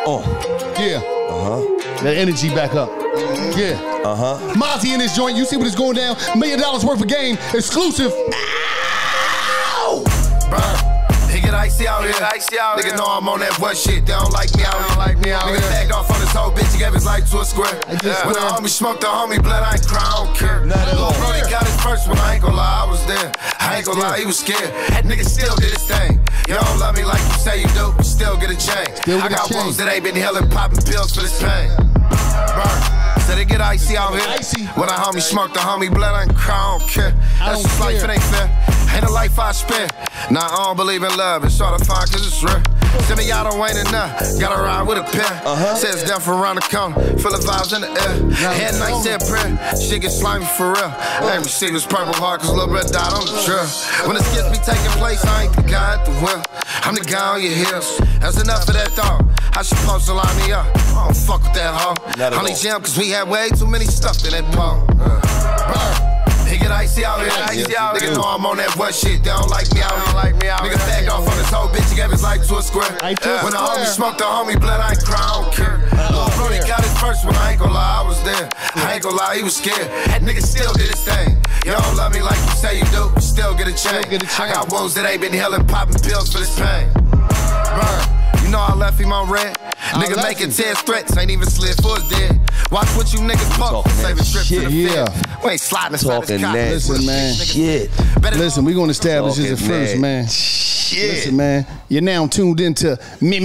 Yeah. That energy back up. Yeah. Mozzy in this joint. You see what is going down? $1 million worth of game. Exclusive. Ow! He get icy out here. Nigga know I'm on that what shit. They don't like me out here. Nigga bagged off on this whole bitch. He gave his life to a square. When the homie smoked the homie blood, I ain't cry, I don't care. Lil Brody got his first one. I ain't gon' lie, I was there. I ain't gon' lie, he was scared. That nigga still did his thing. You don't love me like you say you do. Still get a chain. I got wounds that ain't been healing, popping pills for this pain. Said it get icy out here. When a homie smoked the homie blood, I ain't cry, I don't care. That's just life, it ain't fair. Ain't a life I spend. Nah, I don't believe in love. It's hard to find cause it's rare. Send me y'all don't ain't enough. Gotta ride with a pen. Says death around the corner. Feel the vibes in the air. Head night said prayer. Shit get slimy for real. Every shit was purple heart cause Lil Red died on the trail. When the skits be taking place, I ain't the guy at the wheel. I'm the guy on your heels. That's enough of that dog. I should supposed to line me up. I don't fuck with that hoe. Only jam cause we had way too many stuff in that ball. He get icy out here. Nigga know I'm on that what shit. They don't like me out here. Nigga bagged off on this whole bitch. He gave his life to a square. When the homie smoked the homie blood, I ain't cry, I don't care. Lil Brody got his first one. I ain't gon' lie, I was there. I ain't gon' lie, he was scared. That nigga still did his thing. You don't love me like you say you do. Still get a chain. I got wounds that ain't been healing, popping pills for this pain. You know I left him on red. Nigga making 10 threats, ain't even slid for his dead. Watch what you niggas post, save a trip to the field. We ain't sliding inside this cop. Listen, man. Listen, we gonna establish this at first, man. Listen, man. You're now tuned into $1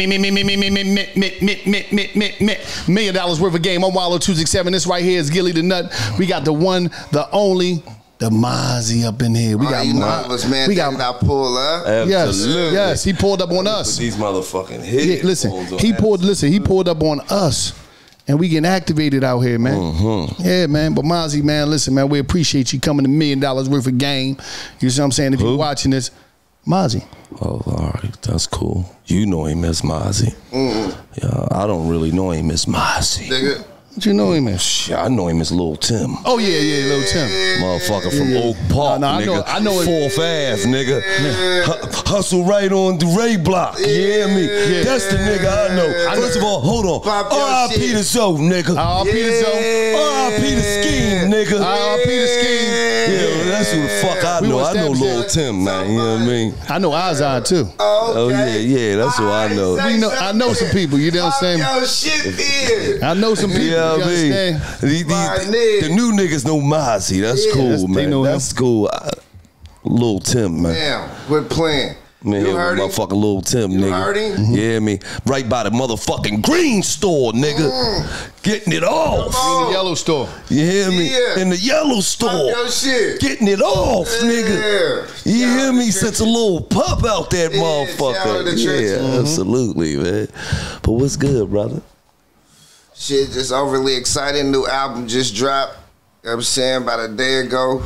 million worth of game. I'm Wallow 267. This right here is Gilly the Nut. We got the one, the only, the Mozzy up in here. We got marvelous, man. We got pull up. Yes, he pulled up on us. These motherfucking hits. Yeah, listen, he pulled up on us. And we getting activated out here, man. Yeah, man. But Mozzy, man, listen, man, we appreciate you coming to $1 million worth of game. You see what I'm saying? If you're watching this, Mozzy. Oh, all right. That's cool. You know him as Mozzy. Yeah, I don't really know him as Mozzy. Nigga. What you know him as? Shit, I know him as Lil Tim. Oh, yeah, Lil Tim. Motherfucker from Oak Park, nigga. I know it. 4th Ave, nigga. Hustle right on the Ray block. You hear me? That's the nigga I know. First of all, hold on. R.I.P. the show, nigga. R.I.P. the show. R.I.P. the scheme, nigga. R.I.P. the scheme. Yeah, that's who the fuck I know. I know Lil Tim, man. You know what I mean? I know Ozzy, too. Oh, yeah, that's who I know. I know some people, you know what I'm saying? I know some people. I mean, the new niggas know Mozzy. That's cool, man. That's cool. Lil Tim, man. Damn, quit playing. Man, you heard him? Motherfucking Lil Tim, you nigga. Heard him? Yeah, me. Right by the motherfucking green store, nigga. Getting it off. In the yellow store. You hear me? Yeah. In the yellow store. Shit. Getting it off, nigga. You hear me? Since a little pup out that motherfucker. Yeah, absolutely, man. But what's good, brother? Shit, just overly excited. New album just dropped. You know what I'm saying? About a day ago.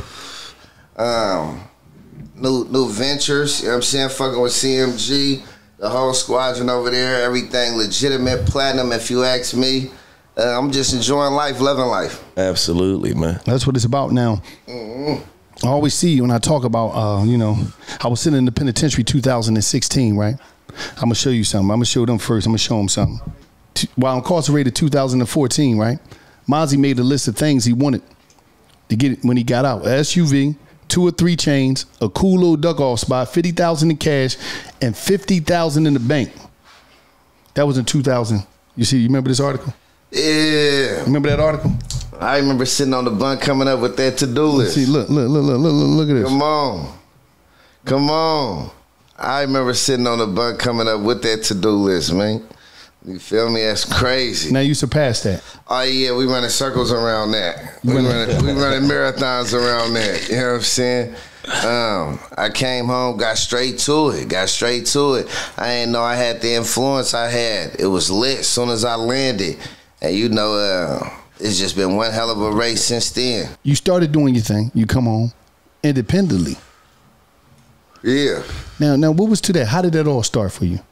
New ventures. You know what I'm saying? Fucking with CMG. The whole squadron over there. Everything legitimate, platinum, if you ask me. I'm just enjoying life, loving life. Absolutely, man. That's what it's about now. I always see you when I talk about, you know, I was sitting in the penitentiary 2016, right? I'm going to show you something. I'm going to show them first. I'm going to show them something. While incarcerated 2014, right? Mozzy made a list of things he wanted to get it when he got out. A SUV, 2 or 3 chains, a cool little duck-off spot, $50,000 in cash, and $50,000 in the bank. That was in 2000. You see, you remember this article? Yeah. Remember that article? I remember sitting on the bunk coming up with that to-do list. See, look at this. Come on. I remember sitting on the bunk coming up with that to-do list, man. You feel me? That's crazy. Now you surpassed that. Oh yeah, we running circles around that. We running marathons around that. You know what I'm saying? I came home, got straight to it. I didn't know I had the influence I had. It was lit as soon as I landed. And you know, it's just been one hell of a race since then. You started doing your thing. You come home independently. Yeah. Now what was to that? How did that all start for you?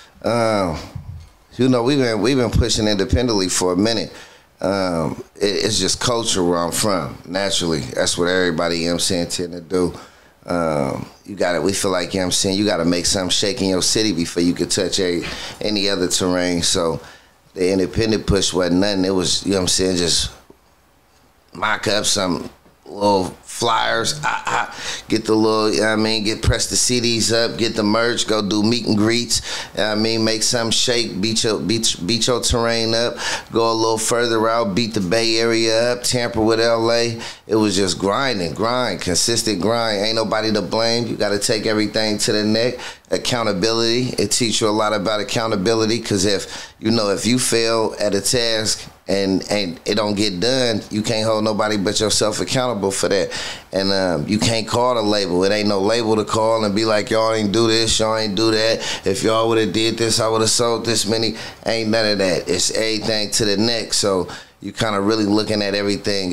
You know, we've been pushing independently for a minute. It's just culture where I'm from, naturally. That's what everybody, you know what I'm saying, tend to do. We feel like, you know what I'm saying, you got to make something shake in your city before you could touch any other terrain. So the independent push wasn't nothing. It was, you know what I'm saying, just mock up some little flyers, get the little, you know what I mean, press the CDs up, get the merch, go do meet and greets, you know what I mean, make something shake, beat your terrain up, go a little further out, beat the Bay Area up, tamper with LA. It was just grind, consistent grind. Ain't nobody to blame. You got to take everything to the neck. Accountability. It teach you a lot about accountability, because if you fail at a task and it don't get done, you can't hold nobody but yourself accountable for that. And you can't call the label. It ain't no label to call and be like, y'all ain't do this, y'all ain't do that. If y'all would have did this, I would have sold this many. Ain't none of that. It's everything to the neck. So you kind of really looking at everything.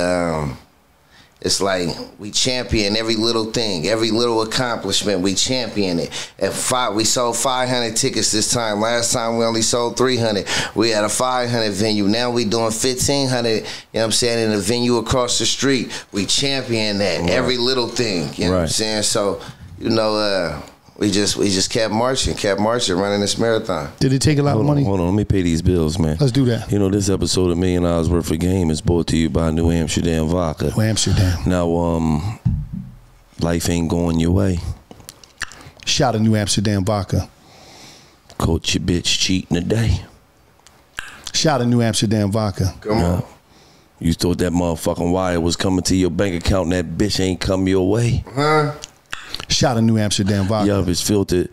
It's like we champion every little thing, every little accomplishment. We champion it. We sold 500 tickets this time. Last time we only sold 300. We had a 500 venue. Now we doing 1,500. You know what I'm saying, in a venue across the street. We champion that every little thing. You know what I'm saying? So we just kept marching, running this marathon. Did it take a lot of money? Hold on, let me pay these bills, man. Let's do that. This episode of $1 Million Worth of Game is brought to you by New Amsterdam Vodka. New Amsterdam. Now, life ain't going your way. Shout out New Amsterdam Vodka. Caught your bitch cheating today. Shout out New Amsterdam Vodka. Come on. You thought that motherfucking wire was coming to your bank account and that bitch ain't come your way? Huh? Shout out New Amsterdam Vodka. Yup, it's filtered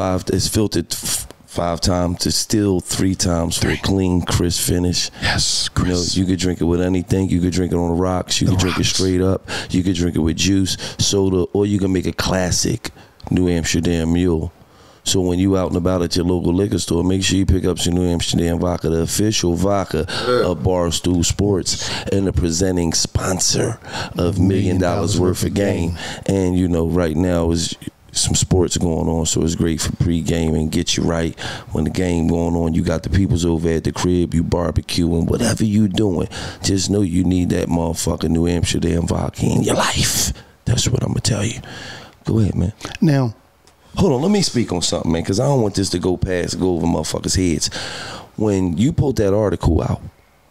5 times to still 3 times for a clean, crisp finish. Yes, Chris. You could drink it with anything. You could drink it on the rocks. You could drink it straight up. You could drink it with juice, soda, or you can make a classic New Amsterdam Mule. So when you out and about at your local liquor store, make sure you pick up some New Amsterdam Vodka, the official vodka of Barstool Sports and the presenting sponsor of $1 Million Worth of Game. And right now is some sports going on, so it's great for pre-game and get you right. When the game going on, you got the peoples over at the crib, you barbecuing, whatever you doing, just know you need that motherfucking New Amsterdam Vodka in your life. That's what I'm gonna tell you. Go ahead, man. Now, hold on, let me speak on something, man, because I don't want this to go over motherfuckers' heads. When you pulled that article out,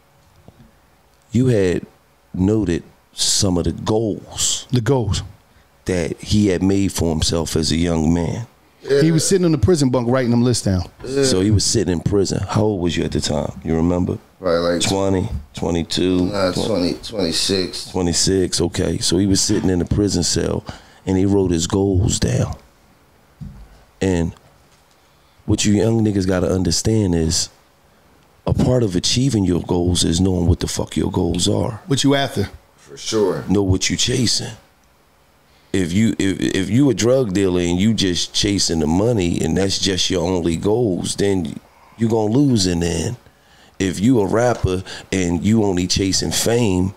you had noted some of the goals. The goals that he had made for himself as a young man. Yeah. He was sitting in the prison bunk writing them lists down. Yeah. So he was sitting in prison. How old was you at the time? You remember? Right, like 20, 22? 26. 26, okay. So he was sitting in the prison cell and he wrote his goals down. And what you young niggas gotta understand is a part of achieving your goals is knowing what the fuck your goals are. What you after? For sure. Know what you chasing. If you a drug dealer and you just chasing the money and that's just your only goals, then you gonna lose in the end. If you a rapper and you only chasing fame,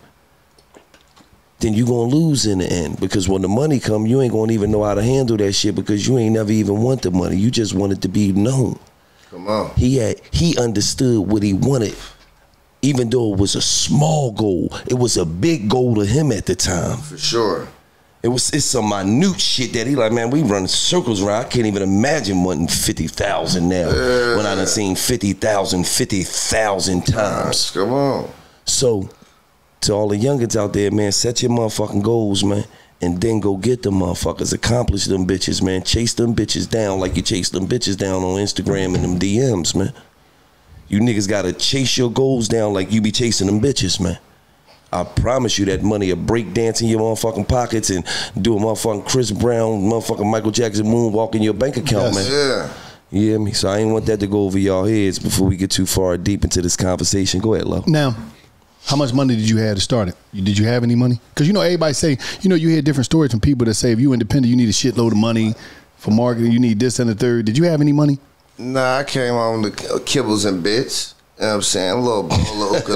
then you gonna lose in the end, because when the money come, you ain't gonna even know how to handle that shit, because you ain't never even want the money. You just wanted to be known. Come on. He understood what he wanted, even though it was a small goal. It was a big goal to him at the time. For sure. It's some minute shit that he like, man, we run circles around. I can't even imagine wanting 50,000 now when I done seen 50,000 times. Come on. So, to all the youngins out there, man, set your motherfucking goals, man, and then go get them motherfuckers. Accomplish them bitches, man. Chase them bitches down like you chase them bitches down on Instagram and them DMs, man. You niggas gotta chase your goals down like you be chasing them bitches, man. I promise you that money will break dance in your motherfucking pockets and do a motherfucking Chris Brown, motherfucking Michael Jackson moonwalk in your bank account, man. Yeah. You hear me? So I ain't want that to go over y'all heads before we get too far deep into this conversation. Go ahead, Lo. Now, how much money did you have to start it? Did you have any money? Because everybody say, you hear different stories from people that say if you independent, you need a shitload of money for marketing. You need this and the third. Did you have any money? Nah, I came on the kibbles and bits. You know what I'm saying? A little bowl of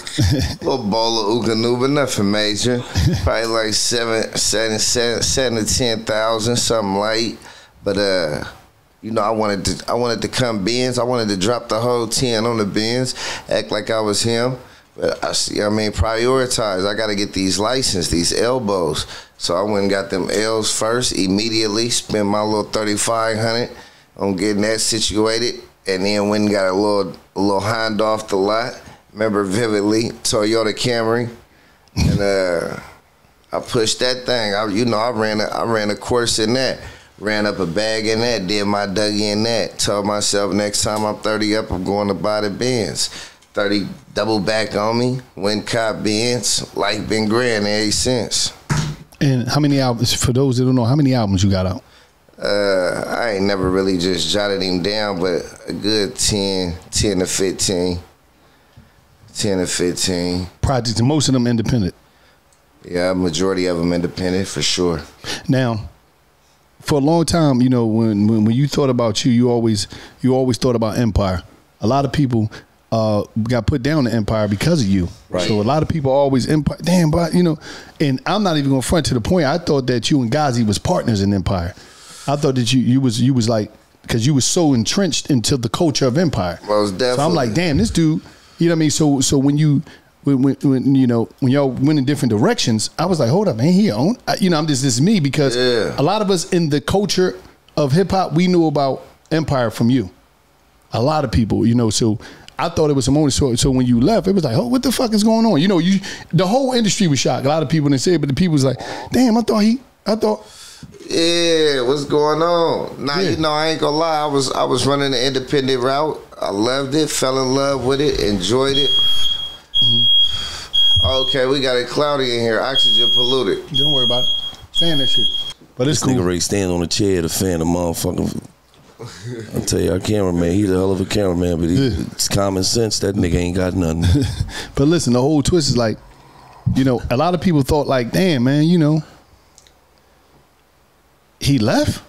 Ukanuba, nothing major. Probably like 7 to 10,000, something light. But I wanted to come Benz. I wanted to drop the whole 10 on the Benz, act like I was him. But prioritize. I got to get these licenses, these elbows. So I went and got them L's first, immediately. Spent my little $3,500 on getting that situated. and then went and got a little Honda off the lot. Remember vividly, Toyota Camry, and I pushed that thing. I ran a course in that, ran up a bag in that, did my Dougie in that. Told myself next time I'm 30 up, I'm going to buy the Benz. 30 double back on me, went cop Benz, life been grand ever since. And how many albums, for those that don't know, how many albums you got out? I ain't never really just jotted him down, but a good 10 to 15. 10 to 15. Projects, and most of them independent. Yeah, majority of them independent for sure. Now, for a long time, you know, when you thought about you always thought about Empire. A lot of people got put down to Empire because of you. Right. So a lot of people always Empire. Damn, but you know, and I'm not even gonna front to the point. I thought that you and Ghazi was partners in Empire. I thought that you was like, because you was so entrenched into the culture of Empire. Most definitely. So I'm like, damn, this dude. You know what I mean? So when you know when y'all went in different directions, I was like, hold up, man, he own. You know, this is me, because a lot of us in the culture of hip hop, we knew about Empire from you. A lot of people, you know, so I thought it was a moment. So when you left, it was like, oh, what the fuck is going on? You know, the whole industry was shocked. A lot of people didn't say it, but the people was like, damn, I thought. Yeah, what's going on? Now, you know, I ain't gonna lie, I was running the independent route. I loved it, fell in love with it, enjoyed it. Okay, we got it cloudy in here, oxygen polluted. Don't worry about it. Fan that shit. But it's this cool. Nigga Ray stand on the chair to fan the motherfucking. I'll tell you, our cameraman, he's a hell of a cameraman, but it's common sense. That nigga ain't got nothing. But listen, the whole twist is like, you know, a lot of people thought like, damn, man, you know, he left?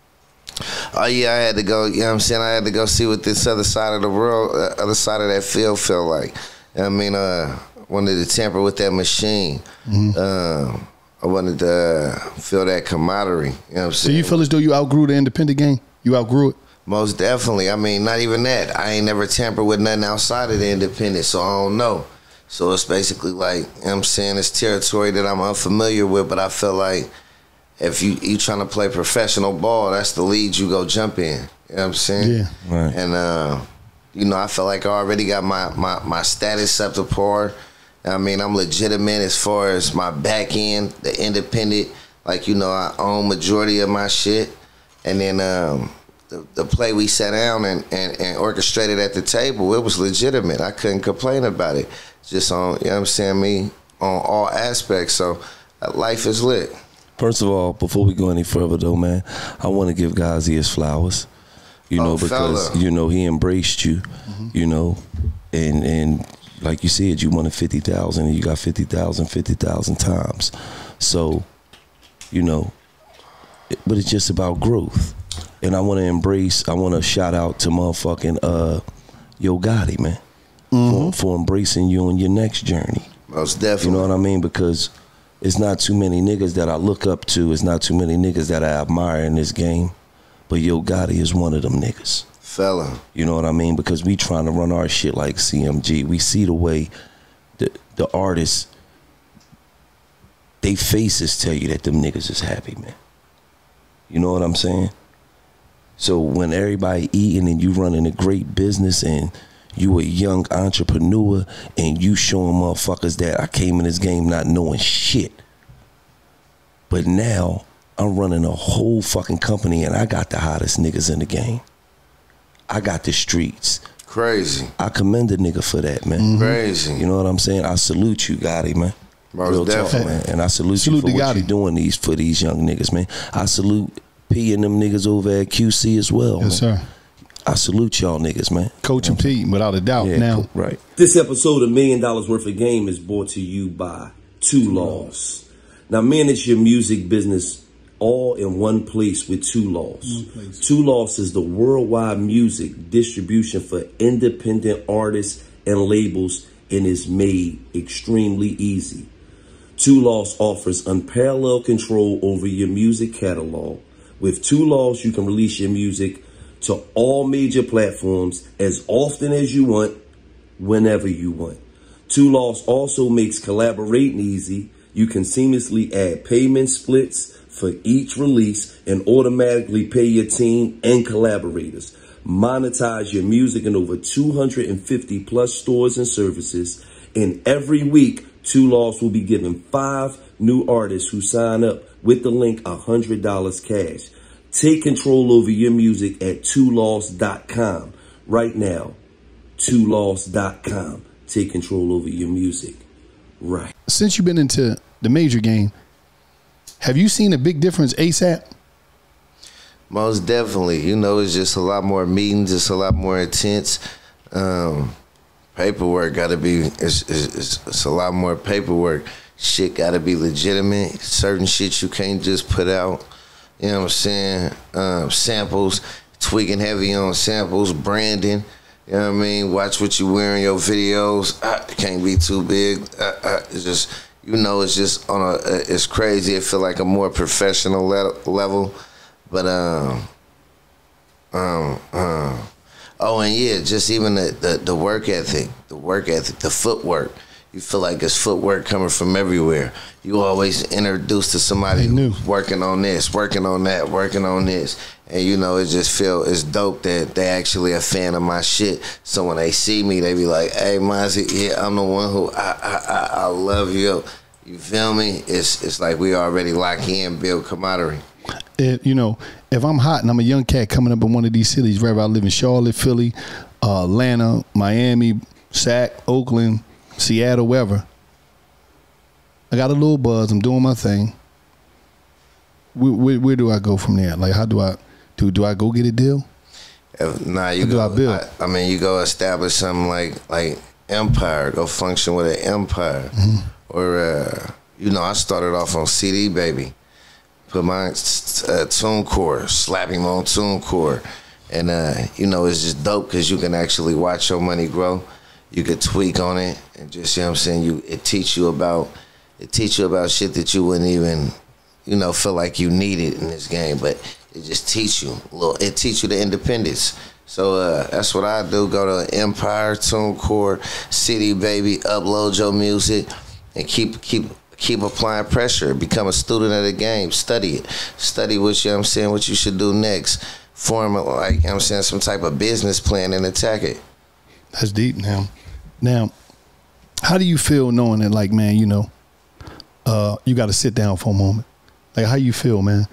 Oh yeah, I had to go, you know what I'm saying? I had to go see what this other side of the world, other side of that field felt like. You know what I mean, wanted to tamper with that machine. I wanted to feel that camaraderie. You know what I'm saying? So you feel as though you outgrew the independent game? You outgrew it? Most definitely. I mean, not even that. I ain't never tampered with nothing outside of the independent, so I don't know. So it's basically like, you know what I'm saying, it's territory that I'm unfamiliar with, but I feel like if you trying to play professional ball, that's the league you go jump in. You know what I'm saying? Yeah. Right. And, you know, I feel like I already got my status up to par. I mean, I'm legitimate as far as my back end, the independent. Like, you know, I own majority of my shit. And then the play we sat down and orchestrated at the table, it was legitimate. I couldn't complain about it. Just on, you know what I'm saying, me on all aspects. So life is lit. First of all, before we go any further though, man, I want to give Ghazi his flowers. You know, because, you know, he embraced you, you know, and like you said, you wanted 50,000 and you got 50,000 times. So, you know, but it's just about growth. And I want to shout out to motherfucking Yo Gotti, man, for embracing you on your next journey. Most definitely. You know what I mean? Because it's not too many niggas that I look up to. It's not too many niggas that I admire in this game. But Yo Gotti is one of them niggas. Fella. You know what I mean? Because we trying to run our shit like CMG. We see the way the artists, they faces tell you that them niggas is happy, man. You know what I'm saying? So when everybody eating and you running a great business and you a young entrepreneur and you showing motherfuckers that I came in this game not knowing shit. But now I'm running a whole fucking company and I got the hottest niggas in the game. I got the streets. Crazy. I commend a nigga for that, man. Crazy. You know what I'm saying? I salute you, Gotti, man. Real talk, man. And I salute you for what you're doing for these young niggas, man. I salute P and them niggas over at QC as well, yes, man. Sir. I salute y'all niggas, man. Coach and P, without a doubt. Yeah, now, right. This episode of $1 Million Worth of Game is brought to you by Dollaz. Now, manage your music business all in one place with Dollaz. Dollaz is the worldwide music distribution for independent artists and labels and is made extremely easy. Dollaz offers unparalleled control over your music catalog. With Dollaz, you can release your music to all major platforms as often as you want, whenever you want. Dollaz also makes collaborating easy. You can seamlessly add payment splits for each release and automatically pay your team and collaborators. monetize your music in over 250 plus stores and services. And every week, Two Lost will be giving 5 new artists who sign up with the link $100 cash. Take control over your music at twolost.com right now. Twolost.com. Take control over your music right. Since you've been into the major game, have you seen a big difference ASAP? Most definitely. You know, it's just a lot more meetings. It's a lot more intense. Paperwork got to be, it's a lot more paperwork. Shit got to be legitimate. Certain shit you can't just put out. You know what I'm saying? Samples, tweaking heavy on samples, branding. You know what I mean? Watch what you wear in your videos. It can't be too big. It's just, you know, it's just on a, it's crazy. It feel like a more professional level. But, oh, and yeah, just even the work ethic, the footwork. You feel like it's footwork coming from everywhere. You always introduced to somebody who's working on this, working on that, working on this. And you know, it just it's dope that they actually a fan of my shit. So when they see me, they be like, hey, Mozzy, yeah, I'm the one who, I love you. You feel me? It's like we already lock in, build camaraderie. You know, if I'm hot and I'm a young cat coming up in one of these cities, wherever I live in Charlotte, Philly, Atlanta, Miami, Sac, Oakland, Seattle, wherever, I got a little buzz. I'm doing my thing. Where do I go from there? Like, how do I go get a deal? Nah, you go. I mean, you go establish something like Empire. Go function with an Empire, or you know, I started off on CD Baby. Put my TuneCore, slap him on TuneCore, and you know, it's just dope because you can actually watch your money grow. You could tweak on it, and just, you know what I'm saying, it teach you about shit that you wouldn't even, you know, feel like you needed in this game, but it just teach you it teach you the independence. So that's what I do. Go to Empire, TuneCore, CD Baby, upload your music, and keep applying pressure. Become a student of the game. Study it. Study what, you know what I'm saying, what you should do next. Form, like, you know what I'm saying, some type of business plan and attack it. That's deep now. Now, how do you feel knowing that, like, man, you know, you got to sit down for a moment? Like, how you feel, man?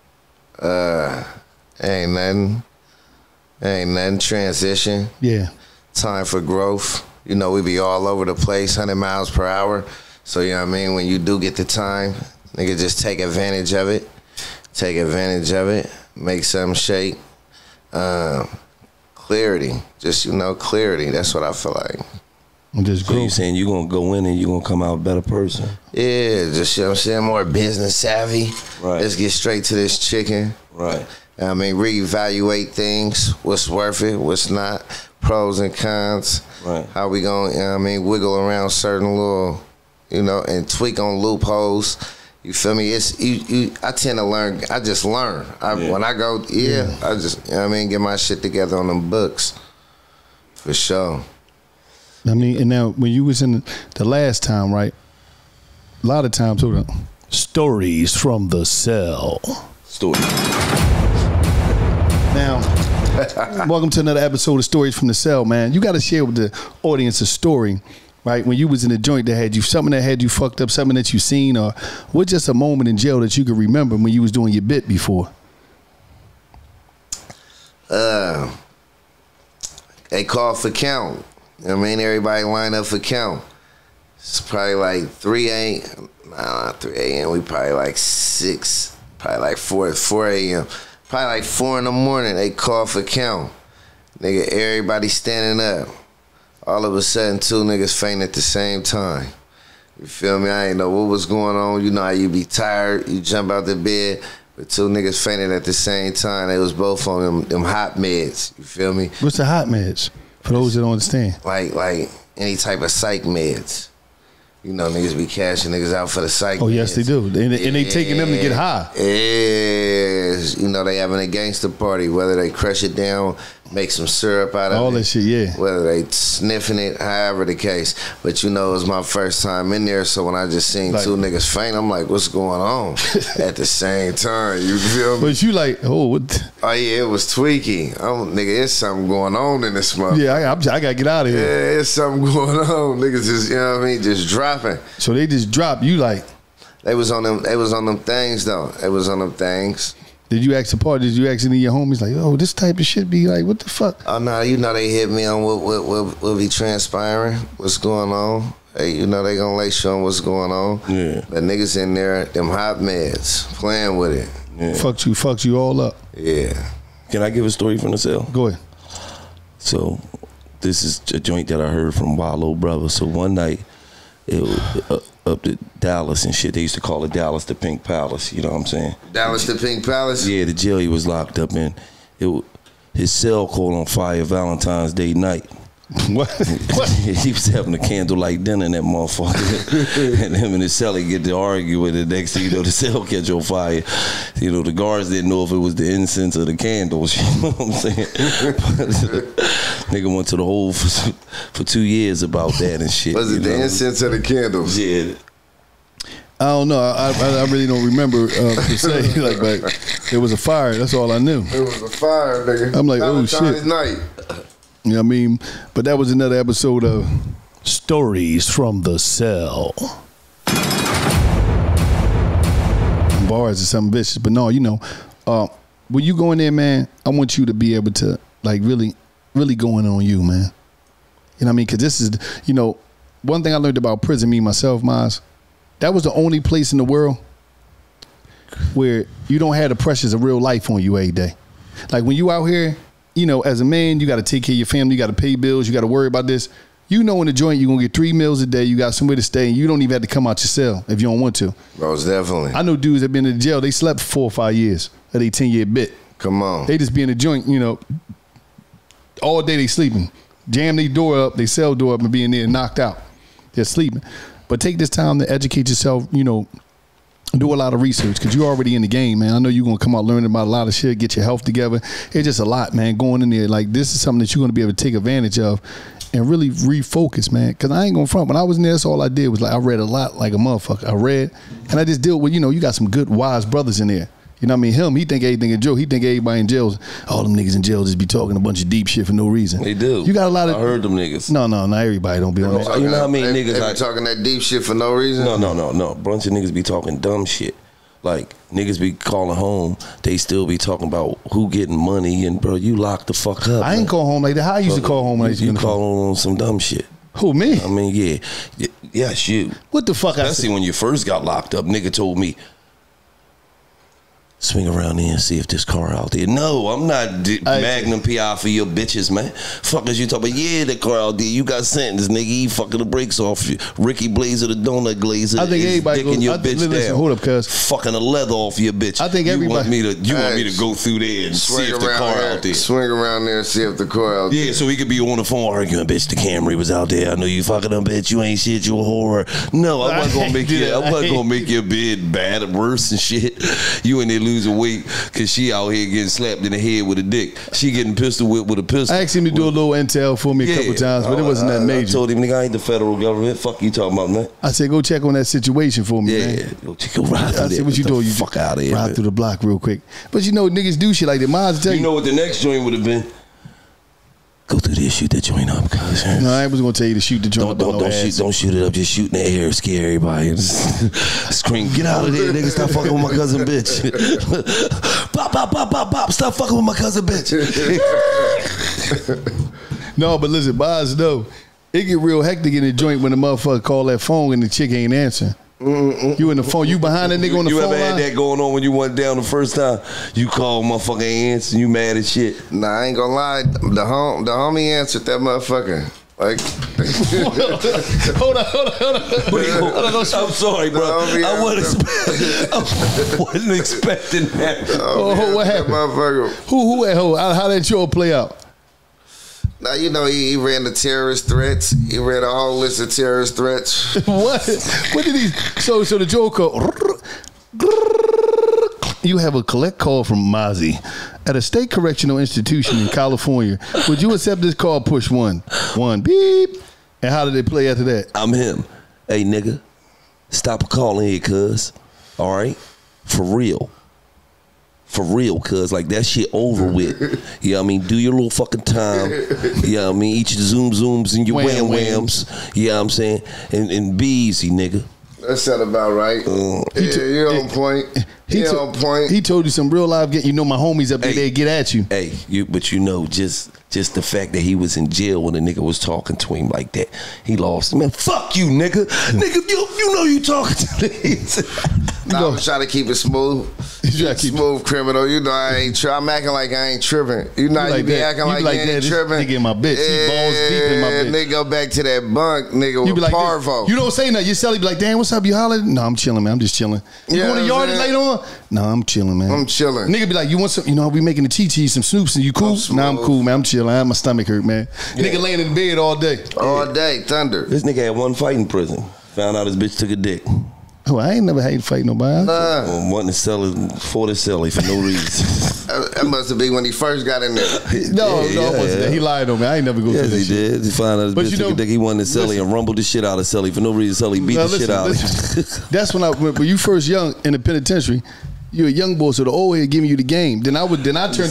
Ain't nothing. Transition. Yeah. Time for growth. You know, we be all over the place, 100 miles per hour. So, you know what I mean? When you do get the time, nigga, just take advantage of it. Take advantage of it. Make something shake. Clarity. Just, you know, clarity. That's what I feel like. Just so you saying you're going to go in and you're going to come out a better person? Yeah, just, you know what I'm saying, more business savvy. Right. Let's get straight to this chicken. Right. I mean, reevaluate things. What's worth it, what's not. Pros and cons. Right. How we going to, you know what I mean, wiggle around certain little, you know, and tweak on loopholes. You feel me? It's I tend to learn. I just learn. When I go, I just, you know what I mean, get my shit together on them books. For sure. I mean, and now when you was in the last time, right? A lot of times, stories from the cell. Stories. Now, welcome to another episode of Stories from the Cell, man. You got to share with the audience a story. Right, when you was in the joint that had you, something that had you fucked up, something that you seen, or what, just a moment in jail that you could remember when you was doing your bit before? They called for count. You know what I mean? Everybody lined up for count. It's probably like 3 a.m. We probably like 6, probably like 4 a.m. Probably like 4 in the morning. They called for count. Nigga, everybody standing up. All of a sudden, 2 niggas faint at the same time. You feel me? I ain't know what was going on. You know how you be tired, you jump out the bed, but 2 niggas fainted at the same time. They was both on them hot meds. You feel me? What's the hot meds? For those that don't understand. Like any type of psych meds. You know, niggas be cashing niggas out for the psych meds. Yes, they do. And they taking them to get high. Yes. You know, they having a gangster party, whether they crush it down, make some syrup out of all it. that shit, yeah. Whether they sniffing it, however the case. But you know, it was my first time in there, so when I just seen Like- two niggas faint, I'm like, what's going on? At the same time, you feel me? But you like, oh, what? Oh yeah, it was tweaky. Nigga, there's something going on in this motherfucker. Yeah, I gotta get out of Yeah, here. there's something going on. Niggas just, you know what I mean, just dropping. So they just dropped you like. They was on them things though. They was on them things. Did you ask the party? Did you ask any of your homies like, oh, this type of shit be like, what the fuck? Oh no, you know they hit me on what be transpiring, what's going on. Hey, you know they gonna let you on what's going on. Yeah. The niggas in there, them hot meds, playing with it. Yeah. Fucked you all up. Yeah. Can I give a story from the cell? Go ahead. So this is a joint that I heard from Wallow Brother. So one night, it was up to Dallas and shit. They used to call it Dallas the Pink Palace. You know what I'm saying? Dallas the Pink Palace? Yeah, the jail he was locked up in. His cell caught on fire Valentine's Day night. What? He was having a candlelight dinner in that motherfucker. And him and his cellie get to argue with it. Next thing you know, the cell catch on fire. You know, the guards didn't know if it was the incense or the candles. You know what I'm saying? Nigga went to the hole for 2 years about that and shit. Was it the incense or the candles? Yeah. I don't know. I really don't remember per se. Like, but it was a fire. That's all I knew. It was a fire, nigga. I'm like, oh, Valentine's shit. night. You know what I mean? But that was another episode of Stories from the Cell. Bars or something vicious. But no, you know, when you go in there, man, I want you to be able to, like, really, really going on you, man. You know what I mean? Because this is, you know, one thing I learned about prison, me, myself, Maz, that was the only place in the world where you don't have the pressures of real life on you every day. Like, when you out here, you know, as a man, you got to take care of your family. You got to pay bills. You got to worry about this. You know, in the joint, you're going to get 3 meals a day. You got somewhere to stay. And you don't even have to come out your cell if you don't want to. Most definitely. I know dudes that been in the jail. They slept for 4 or 5 years of their 10-year bit. Come on. They just be in the joint, you know, all day they sleeping. Jam their door up, they cell door up and be in there knocked out. They're sleeping. But take this time to educate yourself, you know, do a lot of research because you're already in the game, man. I know you're going to come out learning about a lot of shit, get your health together. It's just a lot, man, going in there. Like, this is something that you're going to be able to take advantage of and really refocus, man. Because I ain't going to front. When I was in there, that's all I did was, like, I read a lot like a motherfucker. I read, and I just deal with, you know, you got some good, wise brothers in there. You know what I mean? Him, he think everything in jail. He think everybody in jail, all them niggas in jail just be talking a bunch of deep shit for no reason. They do. You got a lot of... I heard them niggas. No, not everybody don't be on that. You know how many they niggas be like... talking that deep shit for no reason? No. Bunch of niggas be talking dumb shit. Like, niggas be calling home, they still be talking about who getting money, and bro, you lock the fuck up. I ain't call home like that. How I used to call home like that? You call on some dumb shit. Who, me? I mean, yeah. Yes, you. What the fuck I Especially said? when you first got locked up, nigga told me, swing around there and see if this car out there. No, I'm not Magnum PI for your bitches, man. Fuck is you talking about? Yeah, the car out there. You got sentenced, nigga. He fucking the brakes off you. Ricky Blazer, the donut glazer. I think everybody dicking goes, your bitch listen, down. hold up, cuz. Fucking the leather off your bitch. I think everybody. You want me to go through there and see if the car out there. Swing around there and see if the car out there. Yeah, so he could be on the phone arguing, bitch, the Camry was out there. I know you fucking them, bitch. You ain't shit, you a whore. No, I wasn't gonna make you. I wasn't gonna make your bed bad or worse and shit. You in there losing weight because she out here getting slapped in the head with a dick. She getting pistol whipped with a pistol. I asked him to do a little intel for me a couple times, but it wasn't that major. I told him, nigga, I ain't the federal government. Fuck you talking about, man. I said, go check on that situation for me, man. Go ride through I said, what you doing? You fuck out of here, ride man. through the block real quick. But you know, niggas do shit like that. Miles tell you. You know what the next joint would have been? Go through there, shoot that joint up, cuz. No, I was gonna tell you to shoot the joint. Don't shoot it up. Just shoot in the air, scare everybody. Scream, get out of there, nigga! Stop fucking with my cousin, bitch. Bop, bop, bop, bop, bop. Stop fucking with my cousin, bitch. No, but listen, Boz, though, it get real hectic in the joint when the motherfucker call that phone and the chick ain't answering. You in the phone, you behind that nigga on the phone. You ever had line? that going on when you went down the first time? You call motherfucker ain't answer, you mad as shit. Nah, I ain't gonna lie. The homie answered that motherfucker. Like, hold on. I'm sorry, bro. I wasn't expecting that. What happened? Motherfucker. Who? How that show play out? Now, you know, he ran the terrorist threats. He ran a whole list of terrorist threats. What did he? So the Joker. you have a collect call from Mozzy at a state correctional institution in California. Would you accept this call? Push 1. 1 beep. And how did they play after that? I'm him. Hey, nigga, stop calling here, cuz. All right? For real. For real, cuz. Like, that shit over with. You know what I mean? Do your little fucking time. You know what I mean? Eat your zooms and your wham-whams. You know what I'm saying? And be easy, nigga. That sound about right. You're on point. You're on point. He told you some real live. You know my homies up there, they get at you. Hey, but you know, just the fact that he was in jail when the nigga was talking to him like that, he lost. Man, fuck you, nigga. Nigga, you know you talking to me. Nah, I'm trying to keep it smooth. Smooth criminal. You know I ain't tripping. I'm acting like I ain't tripping. You know you be acting like you ain't tripping. Nigga in my bitch. He balls deep in my bitch. Nigga go back to that bunk, nigga, with Parvo. You don't say nothing. Your celly be like, damn, what's up? You hollering? No, I'm chilling, man. I'm just chilling. You go in the yard later on? No, I'm chilling, man. I'm chilling. Nigga be like, you want some, you know, we making the cheese, some Snoops, and you cool? Nah, I'm cool, man. I'm chilling. My stomach hurt, man. Yeah. Nigga laying in bed all day. All day, thunder. This nigga had one fight in prison. Found out his bitch took a dick. Oh, I ain't never had to fight nobody. Wanting to sell it for the celly for no reason. That must have been when he first got in there. No, it wasn't that. He lied on me. I ain't never go through that shit. Yes, he did. He found out his bitch took a dick. He wanted to celly and rumbled the shit out of celly for no reason. Celly beat the shit out of him. That's when you first young in the penitentiary. You're a young boy, so the old head giving you the game. Then I turned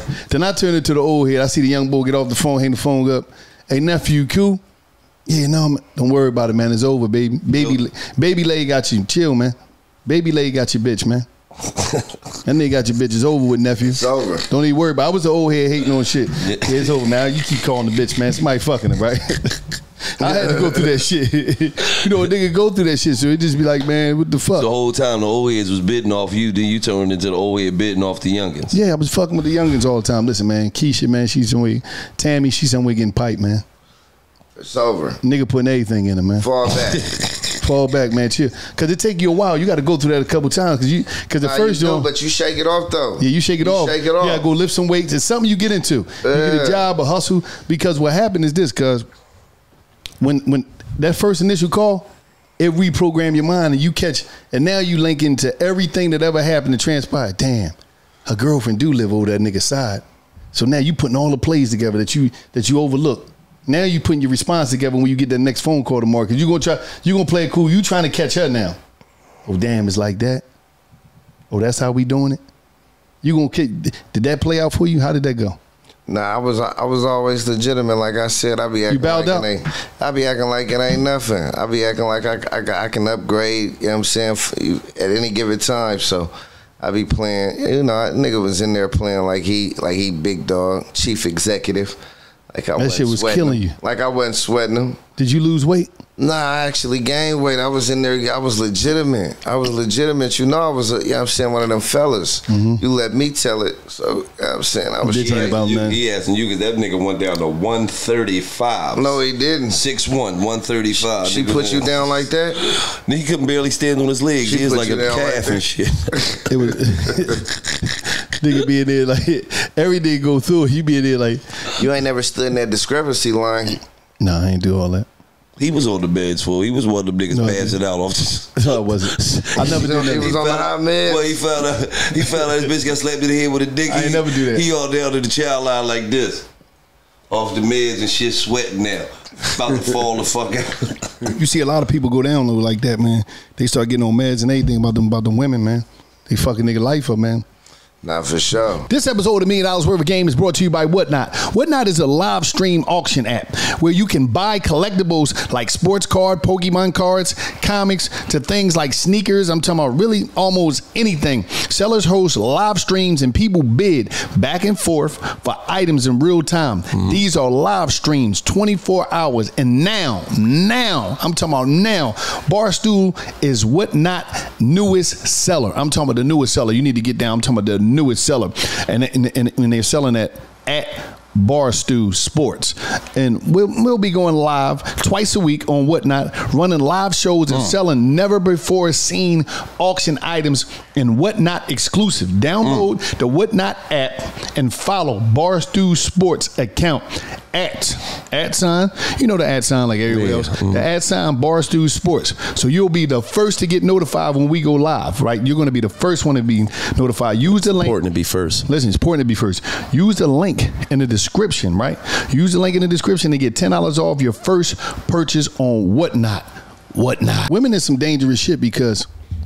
into the old head. I see the young boy get off the phone, hang the phone up. Hey nephew, cool? Yeah, no, don't worry about it, man. It's over, baby. Baby Lay got you. Chill, man. Baby Lay got your bitch, man. That nigga got your bitch. It's over with, nephew. It's over. Don't even worry about it. I was the old head hating on shit. Yeah, it's over, man. You keep calling the bitch, man. Somebody fucking her, right? I had to go through that shit. You know, a nigga go through that shit, so it just be like, man, what the fuck? The whole time the old heads was bidding off you, then you turned into the old head bidding off the youngins. Yeah, I was fucking with the youngins all the time. Listen, man, Keisha, man, she's somewhere. Tammy, she's somewhere getting piped, man. It's over. Nigga putting everything in it, man. Fall back. Fall back, man. Chill. Cause it take you a while. You got to go through that a couple times. Cause the first joint. But you shake it off though. Yeah, you shake it off. Shake it off. You got to go lift some weights. It's something you get into. You get a job, a hustle. Because what happened is this. Cause when that first initial call, it reprogrammed your mind and you catch. And now you link into everything that ever happened to transpire. Damn, her girlfriend do live over that nigga's side. So now you putting all the plays together that you overlooked. Now you putting your response together when you get that next phone call tomorrow. Cause you gonna play it cool. You trying to catch her now. Oh damn, it's like that. Oh, that's how we doing it. You gonna did that play out for you? How did that go? Nah, I was always legitimate. Like I said, I be acting I be acting like it ain't nothing. I be acting like I can upgrade. You know what I'm saying? At any given time. So I be playing. You know, nigga was in there playing like he big dog, chief executive. Like that shit was killing you. Like I wasn't sweating him. Did you lose weight? Nah, I actually gained weight. I was in there. I was legitimate. You know, I was, you know what I'm saying, one of them fellas. Mm-hmm. You let me tell it. So, you know what I'm saying, I was straight. He asking you because that nigga went down to 135. No, he didn't. 6'1", 135. She put you down like that? He couldn't barely stand on his legs. He was like a calf and shit. It was nigga be in there like, every day go through it, he be in there like. You ain't never stood in that discrepancy line. Nah, I ain't do all that. He was on the beds for. He was one of them niggas passing out off. No, I wasn't. I never did that. He was on the hot meds. Well, he found out his bitch got slapped in the head with a dick. I ain't never do that. He all down to the child line like this, off the meds and shit, sweating now, about to fall the fuck out. You see a lot of people go down though like that, man. They start getting on meds and everything about them women, man. They fucking nigga life up, man. Not for sure. This episode of $1 Million Worth of Game is brought to you by Whatnot. Whatnot is a live stream auction app where you can buy collectibles like sports card, Pokemon cards, comics, to things like sneakers. I'm talking about really almost anything. Sellers host live streams and people bid back and forth for items in real time. Mm-hmm. These are live streams, 24 hours. And now, I'm talking about now, Barstool is Whatnot newest seller. I'm talking about the newest seller. You need to get down. I'm talking about the newest seller, and they're selling that at Barstool Sports, and we'll be going live twice a week on Whatnot, running live shows and selling never before seen auction items in Whatnot exclusive. Download the Whatnot app and follow Barstool Sports account at sign. You know the at sign like everywhere else. The at sign Barstool Sports. So you'll be the first to get notified when we go live, right? You're going to be the first one to be notified. Use the link. Important to be first. Listen, it's important to be first. Use the link in the description, right? Use the link in the description to get $10 off your first purchase on Whatnot. Women is some dangerous shit because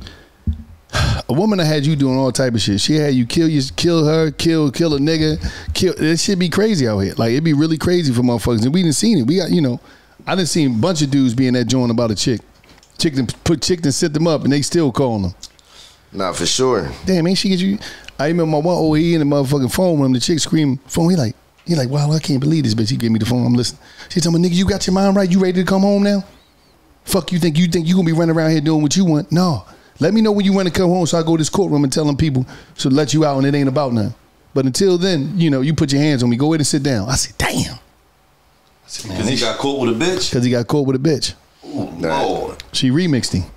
a woman that had you doing all type of shit. She had you kill her, kill a nigga, It should be crazy out here. Like, it'd be really crazy for motherfuckers. And we didn't see it. We got, I done seen a bunch of dudes be in that joint about a chick. Chick done set them up and they still calling them. Nah, for sure. Damn, ain't she get you? I remember my one old, he in the motherfucking phone with him. The chick scream, phone. He like, wow, I can't believe this bitch. He gave me the phone. I'm listening. She told me, nigga, you got your mind right? You ready to come home now? Fuck you think you gonna be running around here doing what you want? No. Let me know when you want to come home so I go to this courtroom and tell them people so let you out and it ain't about nothing. But until then, you put your hands on me. Go ahead and sit down. I said, damn. Because he got caught with a bitch? Because he got caught with a bitch. Oh, Lord. She remixed him.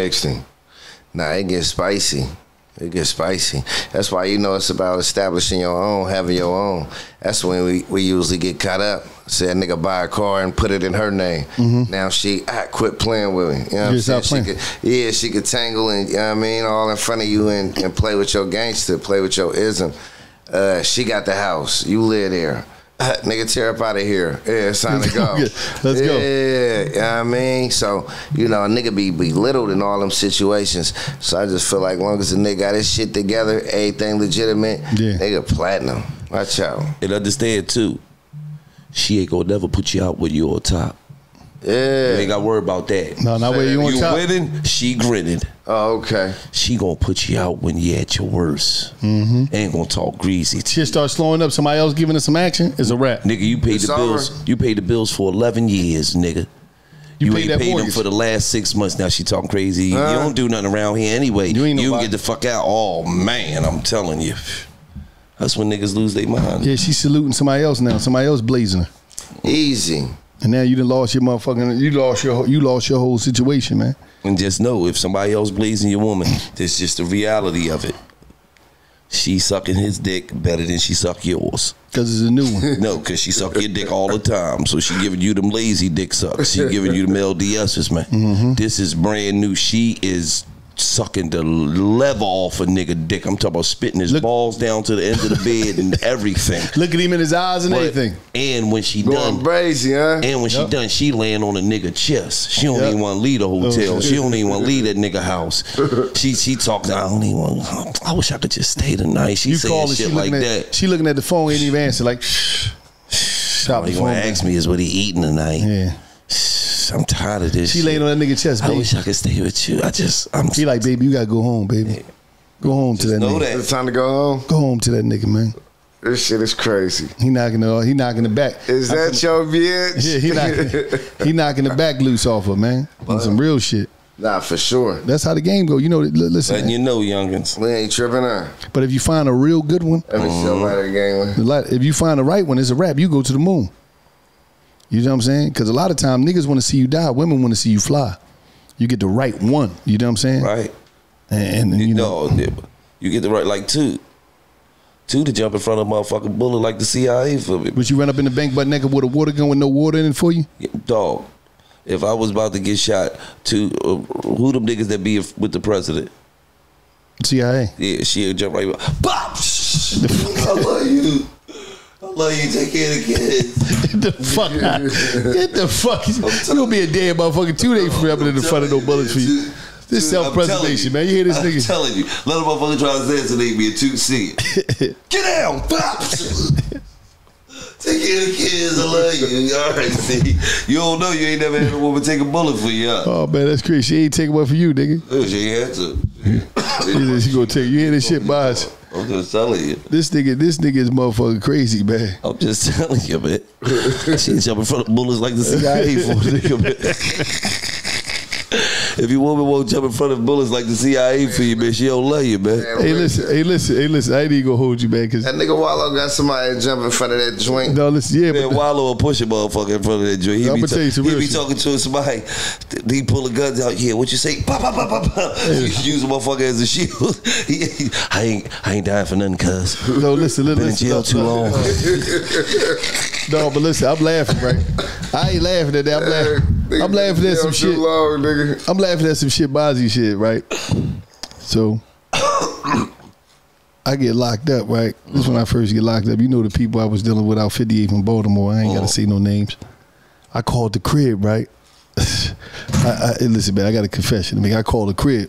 Nah, it gets spicy. That's why it's about establishing your own, having your own. That's when we usually get caught up. Say a nigga buy a car and put it in her name. Now I quit playing with me. You know what I'm saying? She could tangle and all in front of you and play with your gangster, play with your ism. She got the house. You live there. Nigga, tear up out of here. Yeah, it's time to go. Let's go. Yeah, you know what I mean? So, a nigga be belittled in all them situations. So I just feel like as long as the nigga got his shit together, everything legitimate, nigga platinum. Watch out. And understand, too, she ain't gonna never put you out when you on top. Yeah. You ain't got to worry about that. No, not where you on top. You winning, she grinning. Oh, okay. She gonna put you out when you at your worst. Ain't gonna talk greasy. Shit start slowing up. Somebody else giving us some action. It's a wrap. Nigga, you paid the bills. You paid the bills for 11 years, nigga. You ain't paid them for the last 6 months. Now she talking crazy. You don't do nothing around here anyway. You get the fuck out. Oh man, I'm telling you. That's when niggas lose their mind. Yeah, she's saluting somebody else now. Somebody else blazing her. Easy. And now you done lost your motherfucking. You lost your whole situation, man. And just know, if somebody else blazing your woman, that's just the reality of it. She sucking his dick better than she suck yours. Because it's a new one. No, because she suck your dick all the time. So she giving you them lazy dick sucks. She giving you them LDSs, man. This is brand new. She is sucking the leather off a nigga dick. I'm talking about spitting his balls down to the end of the bed and everything. Look at him in his eyes and everything. And when she going done, crazy, huh? And when she done, she laying on a nigga chest. She don't even want to leave the hotel. She don't even want to leave that nigga house. She talking. I don't even want. I wish I could just stay tonight. She saying shit like that. She looking at the phone, ain't even answer. Like, shh. All you want to ask me is what he eating tonight. Yeah. I'm tired of this. She laying on that nigga chest, baby. I wish I could stay with you. He like, baby, you gotta go home, baby. Go home to that nigga. It's time to go home. Go home to that nigga, man. This shit is crazy. He knocking the back. Is that your bitch? Yeah, he knocking the back loose off her, man. On some real shit. Nah, for sure. That's how the game go. Listen. And youngins. We ain't tripping on. But if you find a real good one, if you find the right one, it's a wrap. You go to the moon. You know what I'm saying? Because a lot of time niggas want to see you die. Women want to see you fly. You get the right one. You know what I'm saying? Right. And you know. You get the right, like two to jump in front of a motherfucking bullet like the CIA for me. But you run up in the bank butt naked with a water gun with no water in it for you? Yeah, dog. If I was about to get shot, who them niggas that be with the president? CIA. Yeah, she'll jump right. Bop! I love you. I love you. Take care of the kids. Get the fuck out. Get the fuck. You gonna be a dead motherfucker 2 days for in the front of no bullets for you. This self-preservation, man. You hear this nigga? I'm telling you. Let a motherfucker try to assassinate me in 2 seconds. Get down. Pops. Take care of the kids. I love you. All right, see. You don't know. You ain't never had a woman take a bullet for you. Oh, man, that's crazy. She ain't taking one for you, nigga. She ain't had to. She gonna take you. Hear this shit, boss? I'm just telling you. This nigga is motherfucking crazy, man. I'm just telling you, man. She jump in front of bullets like the CIA for nigga, man. If your woman won't jump in front of bullets like the CIA for you, man, she don't love you, man. Hey, listen. I ain't even gonna hold you, man. Cause that nigga Wallow got somebody to jump in front of that joint. no, listen, yeah, Man, but Wallow will push a motherfucker in front of that joint. I'm gonna tell you some He real be shit. talking to somebody. He pull the guns out. Yeah, what you say? Pop, pop, pop, pop, pop. Use a motherfucker as a shield. I ain't dying for nothing, cuz. no, listen. Been in jail too long. No, but listen, I'm laughing, right? I ain't laughing at that. I'm laughing at some shit. Long, nigga. I'm laughing at some shit, Mozzy shit, right? So I get locked up, right? This is when I first get locked up. You know the people I was dealing with out 58 from Baltimore. I ain't gotta say no names. I called the crib, right? Listen, man, I got a confession to make. I called the crib.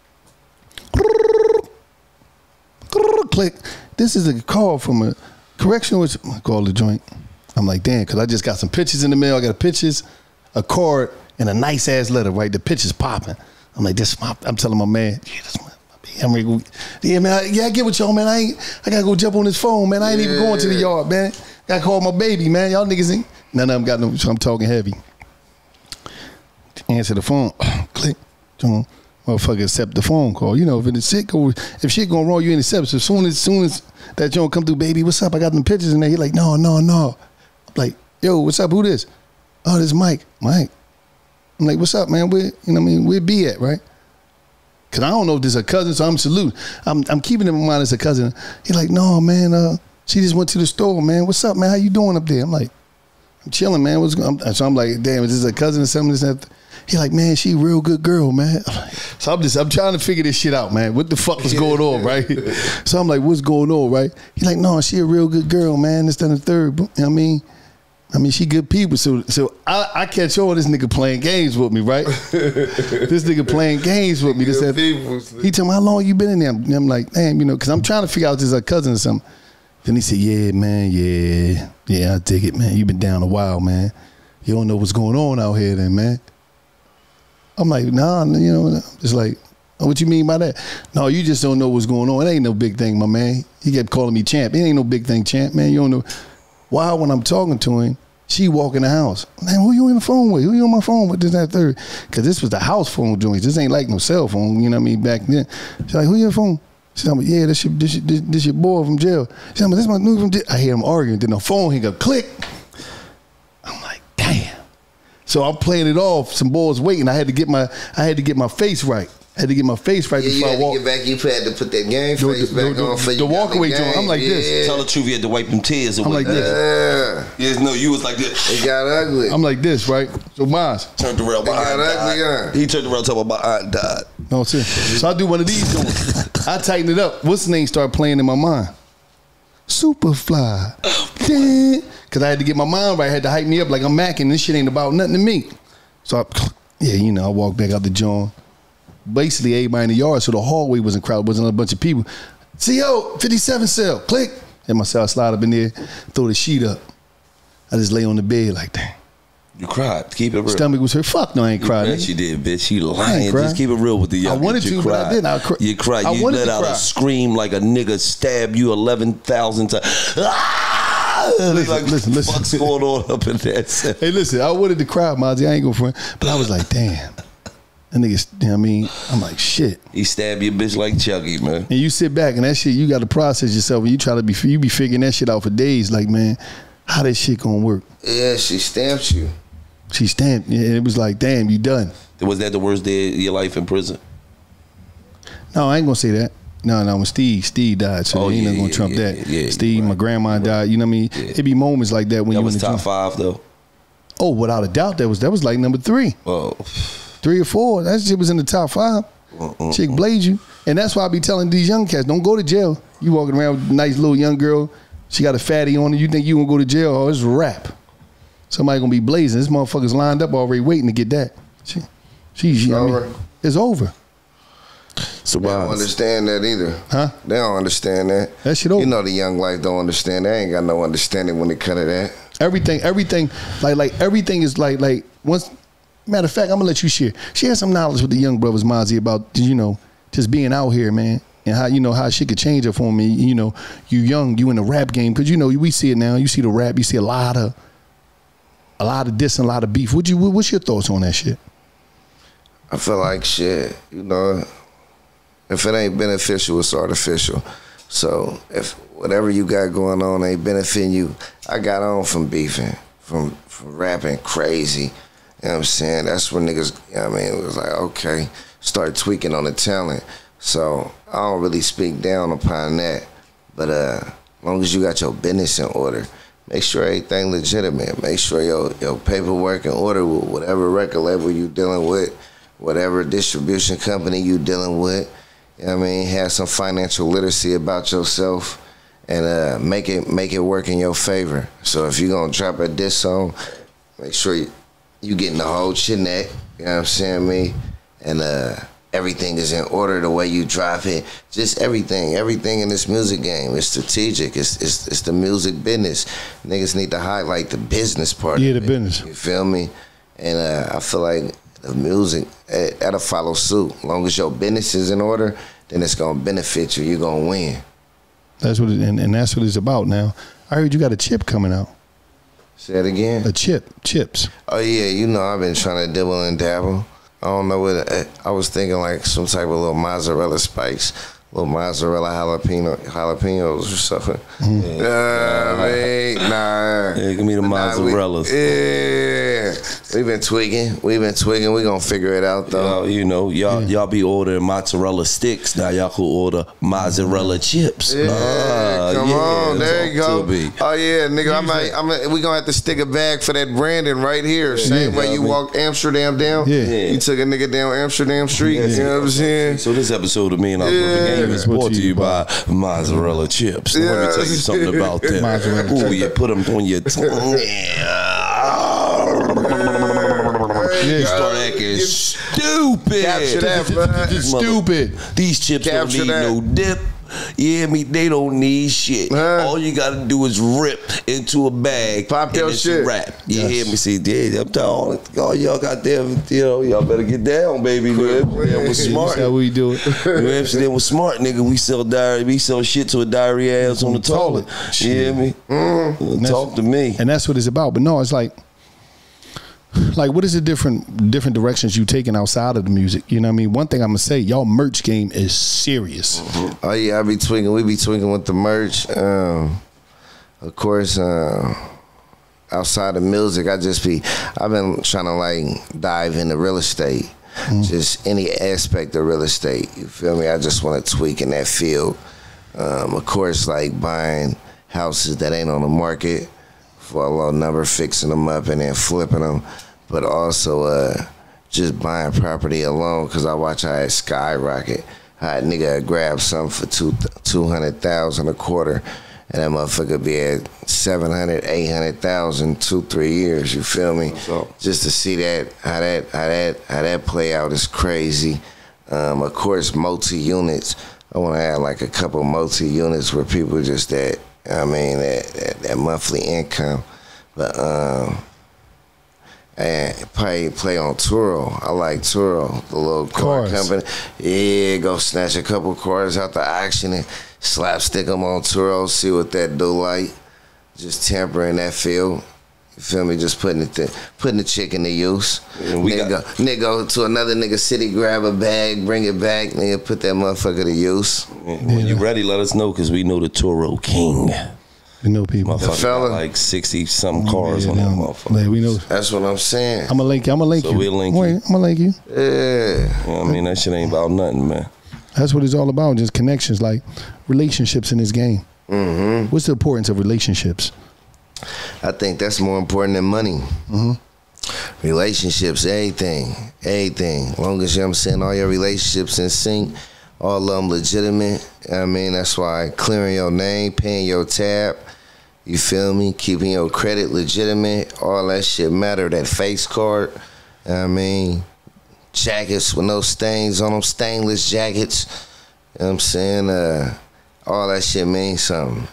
Click. This is a call from a correctional. I called the joint. I'm like, damn, because I just got some pictures in the mail. I got pictures, a card, and a nice ass letter, right? The picture's popping. I'm like, I'm telling my man, yeah, that's my baby. I'm ready to go. Yeah, man, I get with y'all, man. I gotta go jump on this phone, man. I ain't even going to the yard, man. Gotta call my baby, man. Y'all niggas ain't. None of them got no, so I'm talking heavy. Answer the phone. Click. Motherfucker accept the phone call. You know, if shit going wrong, you ain't accept. So as soon as that joint come through, baby, what's up? I got them pictures in there. He like, no. I'm like, yo, what's up? Who this? Oh, this is Mike. Mike. I'm like, what's up, man? Where be at, right? Cause I don't know if this is a cousin, so I'm saluting. I'm keeping him in mind as a cousin. He like, no, man, she just went to the store, man. What's up, man? How you doing up there? I'm like, I'm chilling, man. So I'm like, damn, is this a cousin or something? This, that? He like, man, she a real good girl, man. So I'm trying to figure this shit out, man. What the fuck is going on, right? So I'm like, what's going on, right? He like, no, she a real good girl, man. This, that, and the third. You know what I mean, she good people. So I catch on this nigga playing games with me, right? This nigga playing games with me. This, that. He tell me, how long you been in there? I'm like, damn, you know, because I'm trying to figure out if this is a cousin or something. Then he said, yeah, man, yeah, I dig it, man. You been down a while, man. You don't know what's going on out here then, man. I'm like, nah, you know, just like, what you mean by that? No, you just don't know what's going on. It ain't no big thing, my man. He kept calling me champ. It ain't no big thing, champ, man. You don't know. Why, when I'm talking to him, she walk in the house. Man, who you on the phone with? Who you on my phone with? This, that, third. Because this was the house phone joints. This ain't like no cell phone, you know what I mean, back then. She's like, who you on the phone? She's like, yeah, this your boy from jail. She's like, this my new from jail. I hear him arguing. Then the phone hang up, click. I'm like, damn. So I'm playing it off. Some boys waiting. I had to get my face right. I had to get my face right before I walk. You had to put that game face back on for you. The walkaway joint. I'm like this. Tell the truth, you had to wipe them tears away. I'm like this. Yeah, no, you was like this. It got ugly. I'm like this, right? So mine's turned around. My aunt died. He turned around talking about my aunt died. No, so I do one of these joints. I tighten it up. What's the name start playing in my mind? Superfly. Because I had to get my mind right. I had to hype me up like I'm macking. This shit ain't about nothing to me. So I walk back out the joint. Basically, everybody in the yard, so the hallway wasn't crowded. Wasn't a bunch of people. CO 57 cell, click. And my cell slide up in there, throw the sheet up. I just lay on the bed like that. You cried. Keep it real. Stomach was hurt. Fuck no, I ain't cried. Bet you did, bitch. You lying. Just keep it real with the young. I wanted to, but I didn't. You cried. You let out a scream like a nigga stabbed you 11,000 times. Listen. What's going on up in that? Hey, listen. I wanted to cry, Mozzy. I ain't gonna front, but I was like, damn. That nigga, you know what I mean? I'm like, shit. He stabbed your bitch like Chucky, man. And you sit back and that shit, you got to process yourself. And you be figuring that shit out for days. Like, man, how that shit gonna work? Yeah, she stamped you. She stamped. Yeah, it was like, damn, you done. Was that the worst day of your life in prison? No, I ain't gonna say that. No, when Steve died, so he ain't gonna trump that. Yeah, Steve, right. My grandma died. You know what I mean? Yeah. It be moments like that when that you was top 5 though. Oh, without a doubt, that was like number 3. Oh. 3 or 4. That shit was in the top 5. Chick blade you. And that's why I be telling these young cats, don't go to jail. You walking around with a nice little young girl, she got a fatty on her, you think you gonna go to jail? Oh, it's a wrap. Somebody gonna be blazing. This motherfucker's lined up already waiting to get that. She's over. It's over. So they don't understand that either. Huh? They don't understand that. That shit over. You know the young life don't understand. They ain't got no understanding when it come to that. Everything, like everything is like once. Matter of fact, I'm gonna let you share some knowledge with the young brothers, Mozzy, about just being out here, man, and how shit could change it for me. You young, you in the rap game, because we see it now. You see the rap, you see a lot of diss and a lot of beef. What's your thoughts on that shit? I feel like shit, you know, if it ain't beneficial, it's artificial. So if whatever you got going on ain't benefiting you, I got on from beefing, from rapping crazy. You know what I'm saying? That's when niggas, you know what I mean, it was like, okay, start tweaking on the talent. So I don't really speak down upon that. But as long as you got your business in order, make sure everything legitimate. Make sure your paperwork in order with whatever record label you dealing with, whatever distribution company you dealing with. You know what I mean? Have some financial literacy about yourself and make it work in your favor. So if you're gonna drop a diss song, make sure you getting the whole chinette, you know what I'm saying, me? And everything is in order the way you drop it. Just everything in this music game is strategic. It's the music business. Niggas need to highlight the business part. Yeah, of the it, business. You feel me? And I feel like the music, that'll follow suit. As long as your business is in order, then it's gonna benefit you. You're gonna win. That's what and that's what it's about now. I heard you got a chip coming out. Say it again. A chips. Oh yeah, you know I've been trying to dibble and dabble. I don't know what I was thinking, like some type of little mozzarella spice, little mozzarella jalapenos or something. Mm-hmm. Nah. Yeah, give me the mozzarellas. We've been tweaking. We gonna figure it out though. You know, y'all be ordering mozzarella sticks. Now y'all could order mozzarella chips. Yeah, come on, there you go. Be. Oh yeah, nigga, we gonna have to stick a bag for that branding right here. Same way you walk Amsterdam down. Yeah. You took a nigga down Amsterdam Street. You know what I'm saying? So this episode of Me and Our Game is brought to you by mozzarella chips. Now, let me tell you something about them. Ooh, you put them on your tongue. You start acting stupid. Capture that, bro. Stupid. These chips Capture don't need no dip. You hear me? They don't need shit. All you gotta do is rip into a bag. Pop your shit. Rap. You hear me? See, I'm telling all y'all got them, you know, y'all better get down, baby. We're smart. That's how we do it. New Amsterdam was smart, nigga. We sell shit to a diarrhea ass on the toilet. You hear me? Talk to me. And that's what it's about. But no, it's like what is the different directions you taking outside of the music? You know what I mean? One thing I'm gonna say, y'all merch game is serious. Oh yeah, we be tweaking with the merch. Of course, outside of music, I've been trying to like dive into real estate. Just any aspect of real estate. You feel me? I just want to tweak in that field. Of course, like buying houses that ain't on the market for a low number, fixing them up and then flipping them, but also just buying property alone, because I watch how it skyrocket. How a nigga grab something for $200,000 a quarter, and that motherfucker be at $700,000, $800,000 2-3 years. You feel me? Just to see that how that play out is crazy. Of course, multi-units. I want to add like a couple multi-units where people just that monthly income, but and play on Turo. I like Turo, the little car company. Yeah, go snatch a couple cars out the auction and slapstick them on Turo. See what that do like. Just tampering that field. You feel me? Just putting the chicken to use. Nigga go to another nigga city, grab a bag, bring it back, nigga put that motherfucker to use. When you ready, let us know, because we know the Toro King. We know people. The fella, like 60-something cars on that motherfucker. Yeah, we know. That's what I'm saying. I'm gonna link you. So we'll link you. I'm gonna link you. Yeah. You know what I mean? That shit ain't about nothing, man. That's what it's all about. Just connections, like relationships in this game. What's the importance of relationships? I think that's more important than money. Relationships, everything. As long as, you know what I'm saying, all your relationships in sync, all of them legitimate. I mean, that's why clearing your name, paying your tab, you feel me? Keeping your credit legitimate, all that shit matter. That face card, I mean, jackets with no stains on them, stainless jackets. You know what I'm saying? All that shit means something.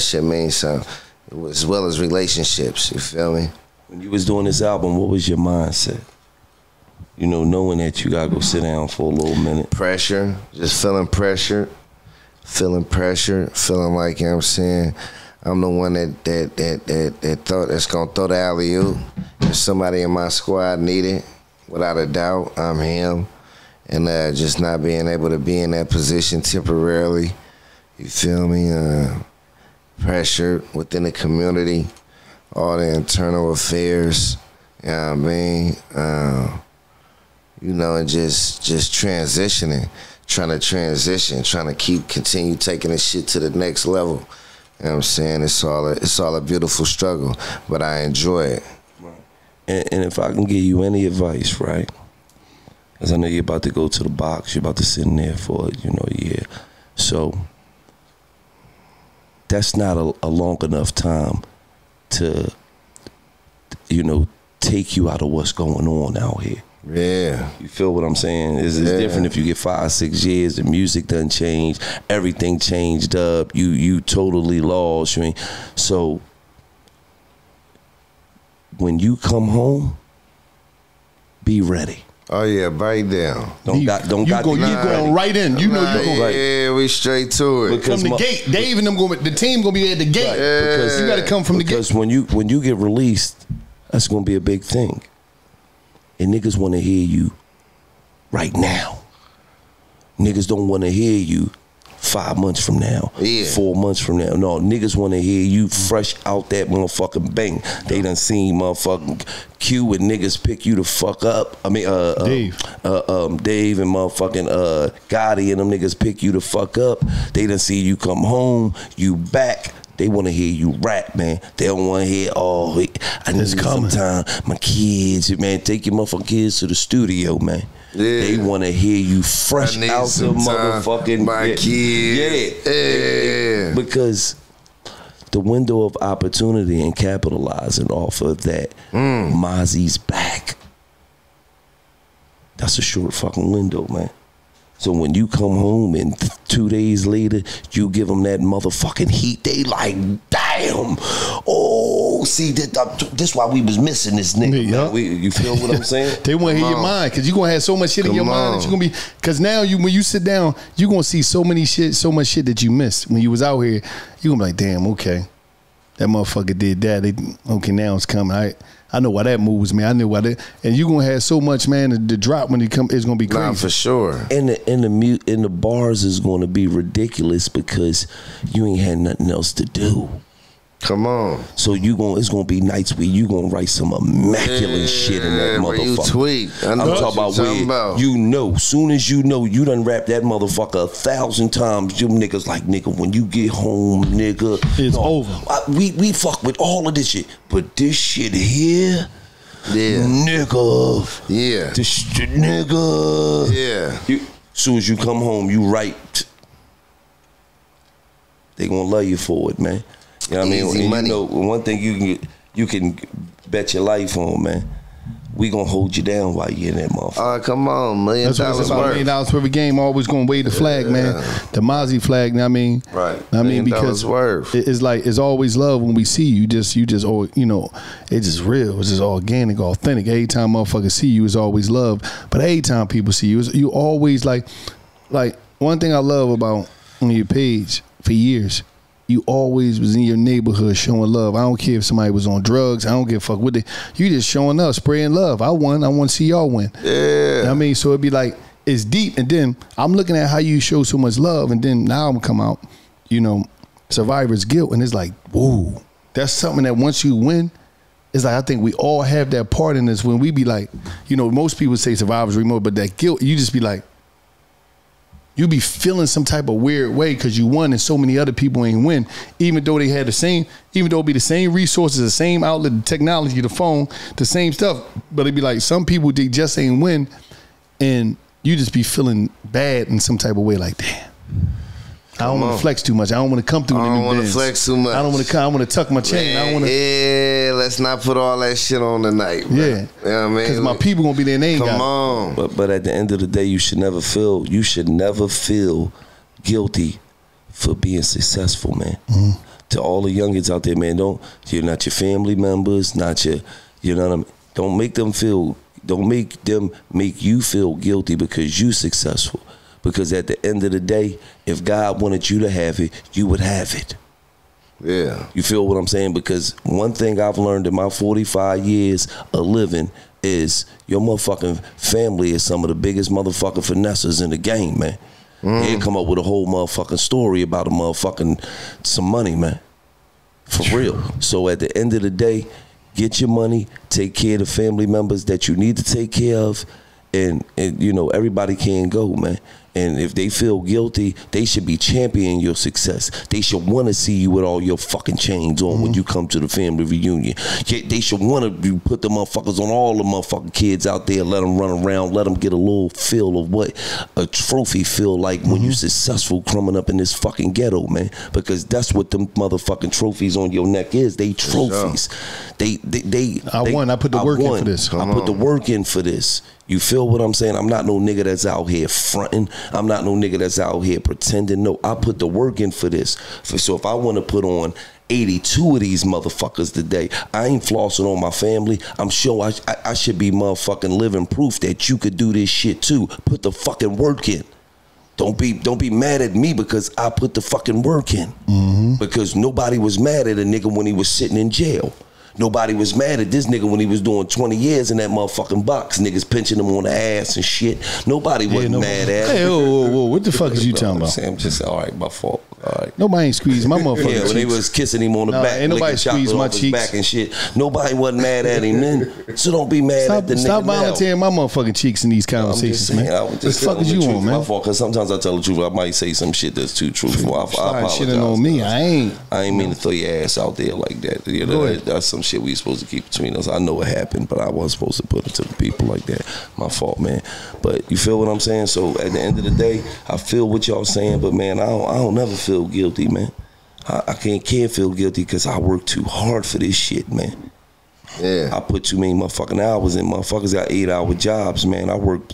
As well as relationships, you feel me? When you was doing this album, what was your mindset? You know, knowing that you gotta go sit down for a little minute. Pressure, just feeling pressure, feeling like, you know what I'm saying, I'm the one that thought that's gonna throw the alley-oop. If somebody in my squad need it, Without a doubt, I'm him. And just not being able to be in that position temporarily, you feel me? Pressure within the community, all the internal affairs, you know what I mean? You know, and just transitioning, trying to transition, trying to continue taking this shit to the next level. You know what I'm saying? It's all a beautiful struggle, but I enjoy it. And if I can give you any advice, right? Because I know you're about to go to the box, you're about to sit in there for, you know, a year. So that's not a long enough time to, you know, take you out of what's going on out here. Yeah. You feel what I'm saying? It's different if you get 5 or 6 years, the music done changed, everything changed up, you totally lost. You mean, so when you come home, be ready. Oh yeah, right down. You going right in. You know you going right. Yeah, we straight to it. Because from the gate, Dave and them the team gonna be at the gate. Because you got to come from the gate. Because when you get released, that's gonna be a big thing. And niggas want to hear you right now. Niggas don't want to hear you 5 months from now, 4 months from now. No, niggas want to hear you fresh out that motherfucking bang. They done seen motherfucking Q and niggas pick you the fuck up. I mean, Dave. Dave and motherfucking Gotti and them niggas pick you the fuck up. They done see you come home, you back. They want to hear you rap, man. They don't want to hear, oh, I need some time. My kids, man, take your motherfucking kids to the studio, man. Yeah. They want to hear you fresh out the motherfucking my kids. Yeah. Because the window of opportunity and capitalizing off of that, Mozzy's back. That's a short fucking window, man. So when you come home and 2 days later, you give them that motherfucking heat, they like, damn. Oh, see, this why we was missing this nigga. Yeah. You feel what I'm saying? They want to hear your mind because you're going to have so much shit in your mind that you're going to be, because now when you sit down, you're going to see so much shit that you missed. When you was out here, you're going to be like, damn, okay. That motherfucker did that. Okay, now it's coming. I know why that moves me. I knew why that, and you're gonna have so much, man. The drop when it come, it's gonna be crazy. Nah, for sure. And the bars is gonna be ridiculous because you ain't had nothing else to do. Come on. So it's gonna be nights where you gonna write some immaculate shit in that motherfucker. You tweet. I'm talking about where you know, soon as you know, you done rap that motherfucker 1,000 times. You niggas like, nigga, when you get home, nigga, it's over. We fuck with all of this shit, but this shit here, nigga, this shit, nigga, soon as you come home, you write. They gonna love you for it, man. You know what I mean? And you know, one thing you can bet your life on, man. We gonna hold you down while you in that motherfucker. Oh, come on, $1 million worth. $1 million for every game. Always gonna wave the flag, man. The Mozzy flag. You know what I mean? Right. I mean, because it's like it's always love when we see you. You just, you know, it's just real. It's just organic, authentic. Every time motherfuckers see you, it's always love. But every time people see you, you always like one thing I love about on your page for years. You always was in your neighborhood showing love. I don't care if somebody was on drugs. I don't give a fuck what you just showing up, spraying love. I won. I want to see y'all win. Yeah. You know what I mean? So it'd be like, it's deep. And then I'm looking at how you show so much love. And then now I'm come out, you know, survivor's guilt. And it's like, whoa. That's something that once you win, it's like, I think we all have that part in this when we be like, you know, most people say survivor's remorse, but that guilt, you just be like, you be feeling some type of weird way because you won and so many other people ain't win, even though they had even though it be the same resources, the same outlet, the technology, the phone, the same stuff. But it'd be like some people, they just ain't win, and you just be feeling bad in some type of way, like, damn. I don't want to flex too much. I don't want to come through. I don't want to flex too much. I don't want to come. I want to tuck my chain. Man, I don't want to. Yeah, let's not put all that shit on tonight. Bro. Yeah, you know what I mean? Because my people gonna be there. And they ain't Come got on. But at the end of the day, you should never feel guilty for being successful, man. Mm-hmm. To all the youngins out there, man, you're not your family members, not your, you know what I mean? Don't make them make you feel guilty because you successful. Because at the end of the day, if God wanted you to have it, you would have it. Yeah. You feel what I'm saying? Because one thing I've learned in my 45 years of living is your motherfucking family is some of the biggest motherfucking finesses in the game, man. They come up with a whole motherfucking story about some money, man. For real. So at the end of the day, get your money, take care of the family members that you need to take care of, and you know, everybody can go, man. And if they feel guilty, they should be championing your success. They should want to see you with all your fucking chains on when you come to the family reunion. They should want to put the motherfuckers on all the motherfucking kids out there, let them run around, let them get a little feel of what a trophy feel like when you're successful coming up in this fucking ghetto, man. Because that's what them motherfucking trophies on your neck is. They trophies. I won. I put the work in for this. I put the work in for this. You feel what I'm saying? I'm not no nigga that's out here fronting. I'm not no nigga that's out here pretending. No, I put the work in for this. So if I want to put on 82 of these motherfuckers today, I ain't flossing on my family. I'm sure I should be motherfucking living proof that you could do this shit too. Put the fucking work in. Don't be mad at me because I put the fucking work in. Because nobody was mad at a nigga when he was sitting in jail. Nobody was mad at this nigga when he was doing 20 years in that motherfucking box. Niggas pinching him on the ass and shit. Nobody wasn't mad at him. Hey, whoa, what the fuck is you talking about? I'm just, all right, my fault. All right. Nobody ain't squeezing my motherfucking cheeks. Yeah, when they was kissing him on the back, ain't nobody squeezed my cheeks. Back and shit. Nobody wasn't mad at him then. So don't be mad at the nigga. Stop volunteering my motherfucking cheeks in these conversations, man. What the fuck is you on, man? My fault, because sometimes I tell the truth. I might say some shit that's too truthful. I apologize. Shitting on me. I ain't mean to throw your ass out there like that. You know, that's some shit we supposed to keep between us. I know it happened, but I wasn't supposed to put it to the people like that. My fault, man. But you feel what I'm saying? So at the end of the day, I feel what y'all saying, but man, I don't never feel guilty, man. I can't feel guilty because I work too hard for this shit, man. Yeah. I put too many motherfucking hours in. Motherfuckers got 8-hour jobs, man. I work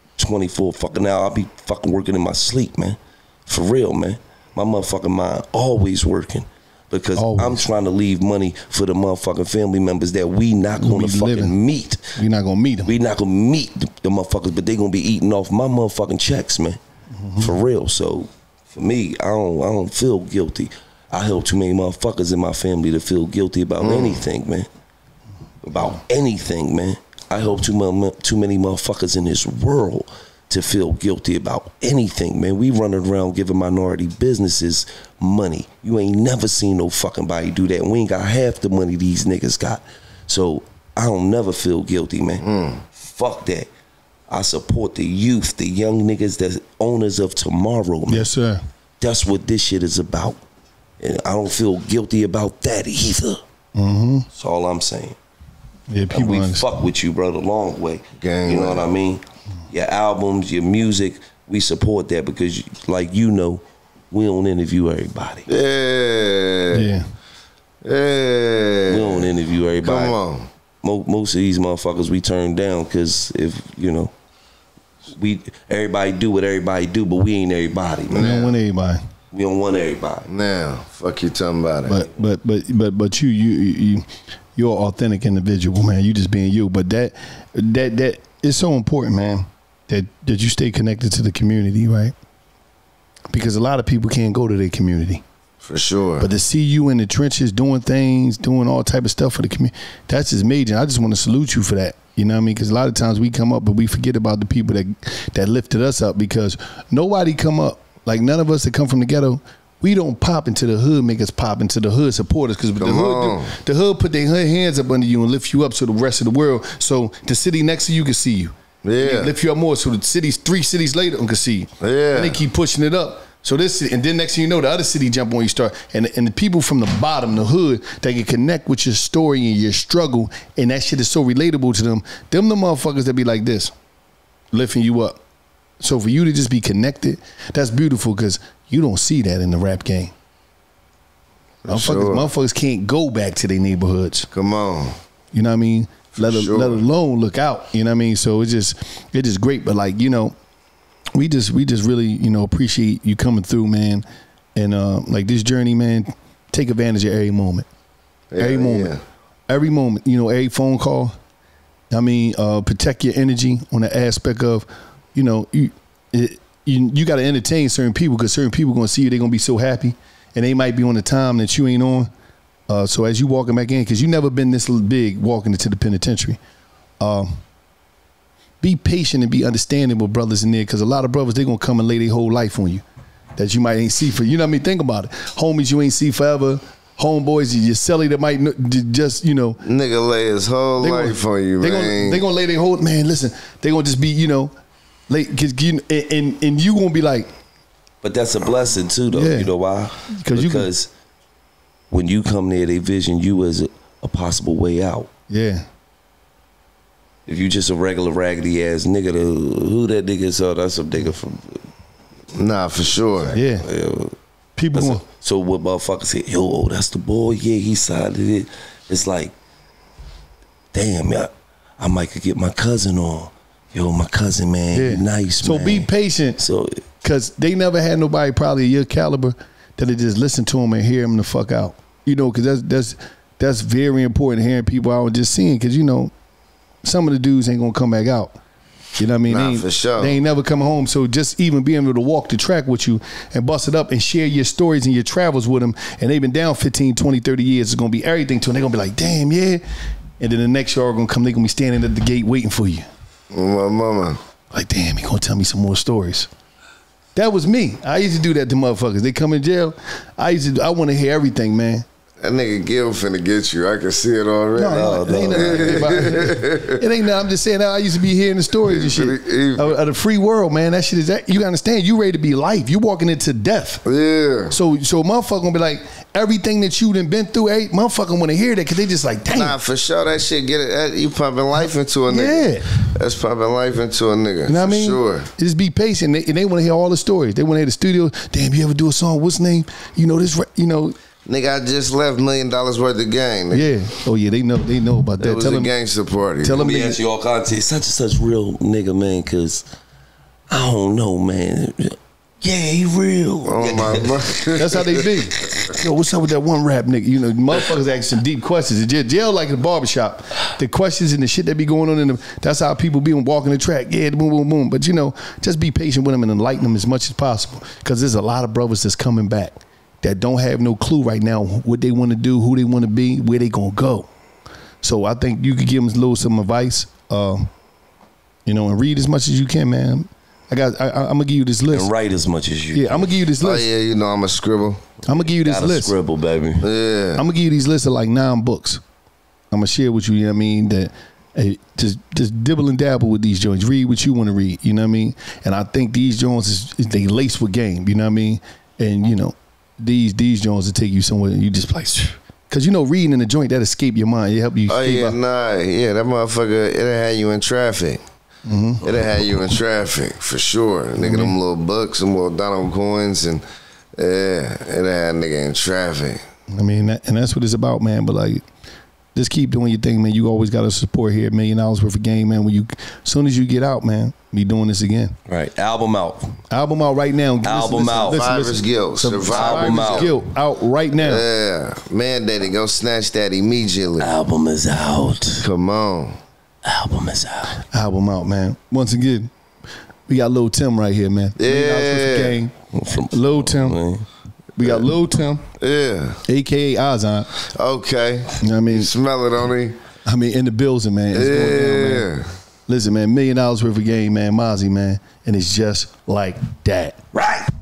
24 fucking hours. I be fucking working in my sleep, man. For real, man. My motherfucking mind always working. Because I'm trying to leave money for the motherfucking family members that we not gonna fucking meet. We not gonna meet them. We not gonna meet the motherfuckers, but they gonna be eating off my motherfucking checks, man. For real. So for me, I don't feel guilty. I help too many motherfuckers in my family to feel guilty about anything, man. About anything, man. I help too many motherfuckers in this world to feel guilty about anything, man. We running around giving minority businesses money. You ain't never seen no fucking body do that. We ain't got half the money these niggas got. So I don't never feel guilty, man. Fuck that. I support the youth, the young niggas that's owners of tomorrow, man. Yes, sir. That's what this shit is about. And I don't feel guilty about that either. That's all I'm saying. Yeah, people we fuck with you, bro, the long way. You know what I mean? Your albums, your music, we support that because, like you know, we don't interview everybody. Yeah. We don't interview everybody. Come on. Most of these motherfuckers we turn down because if, you know, everybody do what everybody do, but we ain't everybody, man. We don't want everybody. We don't want everybody. Now, fuck you talking about it. But you're an authentic individual, man. You just being you. But that is so important, man. That you stay connected to the community, right? Because a lot of people can't go to their community. For sure. But to see you in the trenches doing things, doing all type of stuff for the community, that's just major. I just want to salute you for that. You know what I mean? Because a lot of times we come up, but we forget about the people that lifted us up. Because nobody come up, like none of us that come from the ghetto, we don't pop into the hood, make us pop into the hood, support us. Because the hood put their hands up under you and lift you up so the rest of the world, so the city next to you can see you. Yeah. Lift you up more so the cities, 3 cities later can see you. Yeah. And they keep pushing it up. So this, and then next thing you know, the other city jump on you start, and the people from the bottom, the hood, they can connect with your story and your struggle, and that shit is so relatable to them. Them the motherfuckers that be like this, lifting you up. So for you to just be connected, that's beautiful because you don't see that in the rap game. Motherfuckers can't go back to their neighborhoods. Come on. You know what I mean? Let alone look out. You know what I mean? So it's just great. But like, you know, we just really, you know, appreciate you coming through, man. And like this journey, man, take advantage of every moment. Every moment, you know, every phone call. I mean, protect your energy on the aspect of, you know, you got to entertain certain people because certain people going to see you. They're going to be so happy. And they might be on the time that you ain't on. So as you walking back in, because you never been this big walking into the penitentiary. be patient and be understanding with brothers in there, because a lot of brothers, they gonna come and lay their whole life on you that you might ain't see for, you know what I mean? Think about it. Homies you ain't see forever. Homeboys, your celly that might just, you know. Nigga lay his whole life on you, man. They gonna lay their whole, man, listen, they gonna just be, you know, cause and you gonna be like. But that's a blessing too, though. Yeah. You know why? Because when you come there, they vision you as a possible way out. Yeah. If you just a regular raggedy ass nigga, who that nigga is? Oh, that's some nigga from. Nah, for sure. Yeah. People. So what motherfuckers say? Yo, that's the boy. Yeah, he signed it. It's like, damn, I might could get my cousin on. Yo, my cousin, man, yeah. Nice. So man. be patient. So, cause they never had nobody probably your caliber that'll just listen to him and hear him the fuck out. You know, cause that's very important, hearing people out and just seeing. Cause you know, some of the dudes ain't gonna come back out. You know what I mean? Nah, for sure. They ain't never coming home. So just even being able to walk the track with you and bust it up and share your stories and your travels with them, and they've been down 15, 20, 30 years, it's going to be everything to them. They're going to be like, damn, yeah. And then the next show are going to come, they're going to be standing at the gate waiting for you. My mama. Like, damn, he going to tell me some more stories. That was me. I used to do that to motherfuckers. They come in jail. I want to hear everything, man. That nigga Gil finna get you. I can see it already. No, it ain't nothing about it. It ain't nothing. I'm just saying, I used to be hearing the stories and shit of the free world, man. That shit is that. You understand? You ready to be life. You walking into death. Yeah. So motherfucker gonna be like, everything that you done been through, motherfucker want to hear that, because they just like, damn. Nah, for sure, that shit get it. You pumping life into a nigga. Yeah. That's pumping life into a nigga. You know what I mean? Sure. Just be patient. They want to hear all the stories. They want to hear the studio. Damn, you ever do a song? What's the name? You know this. You know. Nigga, I just left $1 million worth of game. Nigga. Yeah. Oh yeah, they know about that. It was a gangster party. Tell them me ask you all content. Such and such real nigga, man, because I don't know, man. Yeah, he real. Oh my God. That's how they be. Yo, what's up with that one rap nigga? You know, motherfuckers ask some deep questions. Jail like in the barbershop. The questions and the shit that be going on in them, that's how people be walking the track. Yeah, boom, boom, boom. But you know, just be patient with them and enlighten them as much as possible. Because there's a lot of brothers that's coming back that don't have no clue right now what they want to do, who they want to be, where they gonna go. So I think you could give them a little some advice, you know, and read as much as you can, man. I'm gonna give you this list. And write as much as you. Yeah, I'm gonna give you this list. Oh yeah, you know I'm a scribble. I'm gonna give you this list. Scribble, baby. Yeah. I'm gonna give you these lists of like 9 books. I'm gonna share with you. You know what I mean? That just dibble and dabble with these joints. Read what you want to read. You know what I mean? And I think these joints is they lace with game. You know what I mean? And you know. These joints will take you somewhere and you just like, cause you know reading in the joint that escape your mind. It help you. Oh yeah, out. that motherfucker. It'll have you in traffic. Mm-hmm. It'll have you in traffic for sure. Mm-hmm. Nigga, them little bucks, them little Donald coins, and yeah, it'll have nigga in traffic. I mean, and that's what it's about, man. But like, just keep doing your thing, man. You always got to support here, $1 million worth of game, man. When as soon as you get out, man, be doing this again. Right, album out. Album out right now. Album out. Survivor's Guilt. Survivor's Guilt out right now. Yeah, mandated. Go snatch that immediately. Album is out. Come on. Album is out. Album out, man. Once again, we got Lil Tim right here, man. Yeah. Lil Tim. Man. We got Lil Tim, yeah, AKA Azan. Okay, you know what I mean? You smell it on me. I mean, in the building, man. It's going down, man. Listen, man, $1 million worth of game, man. Mozzy, man, and it's just like that. Right.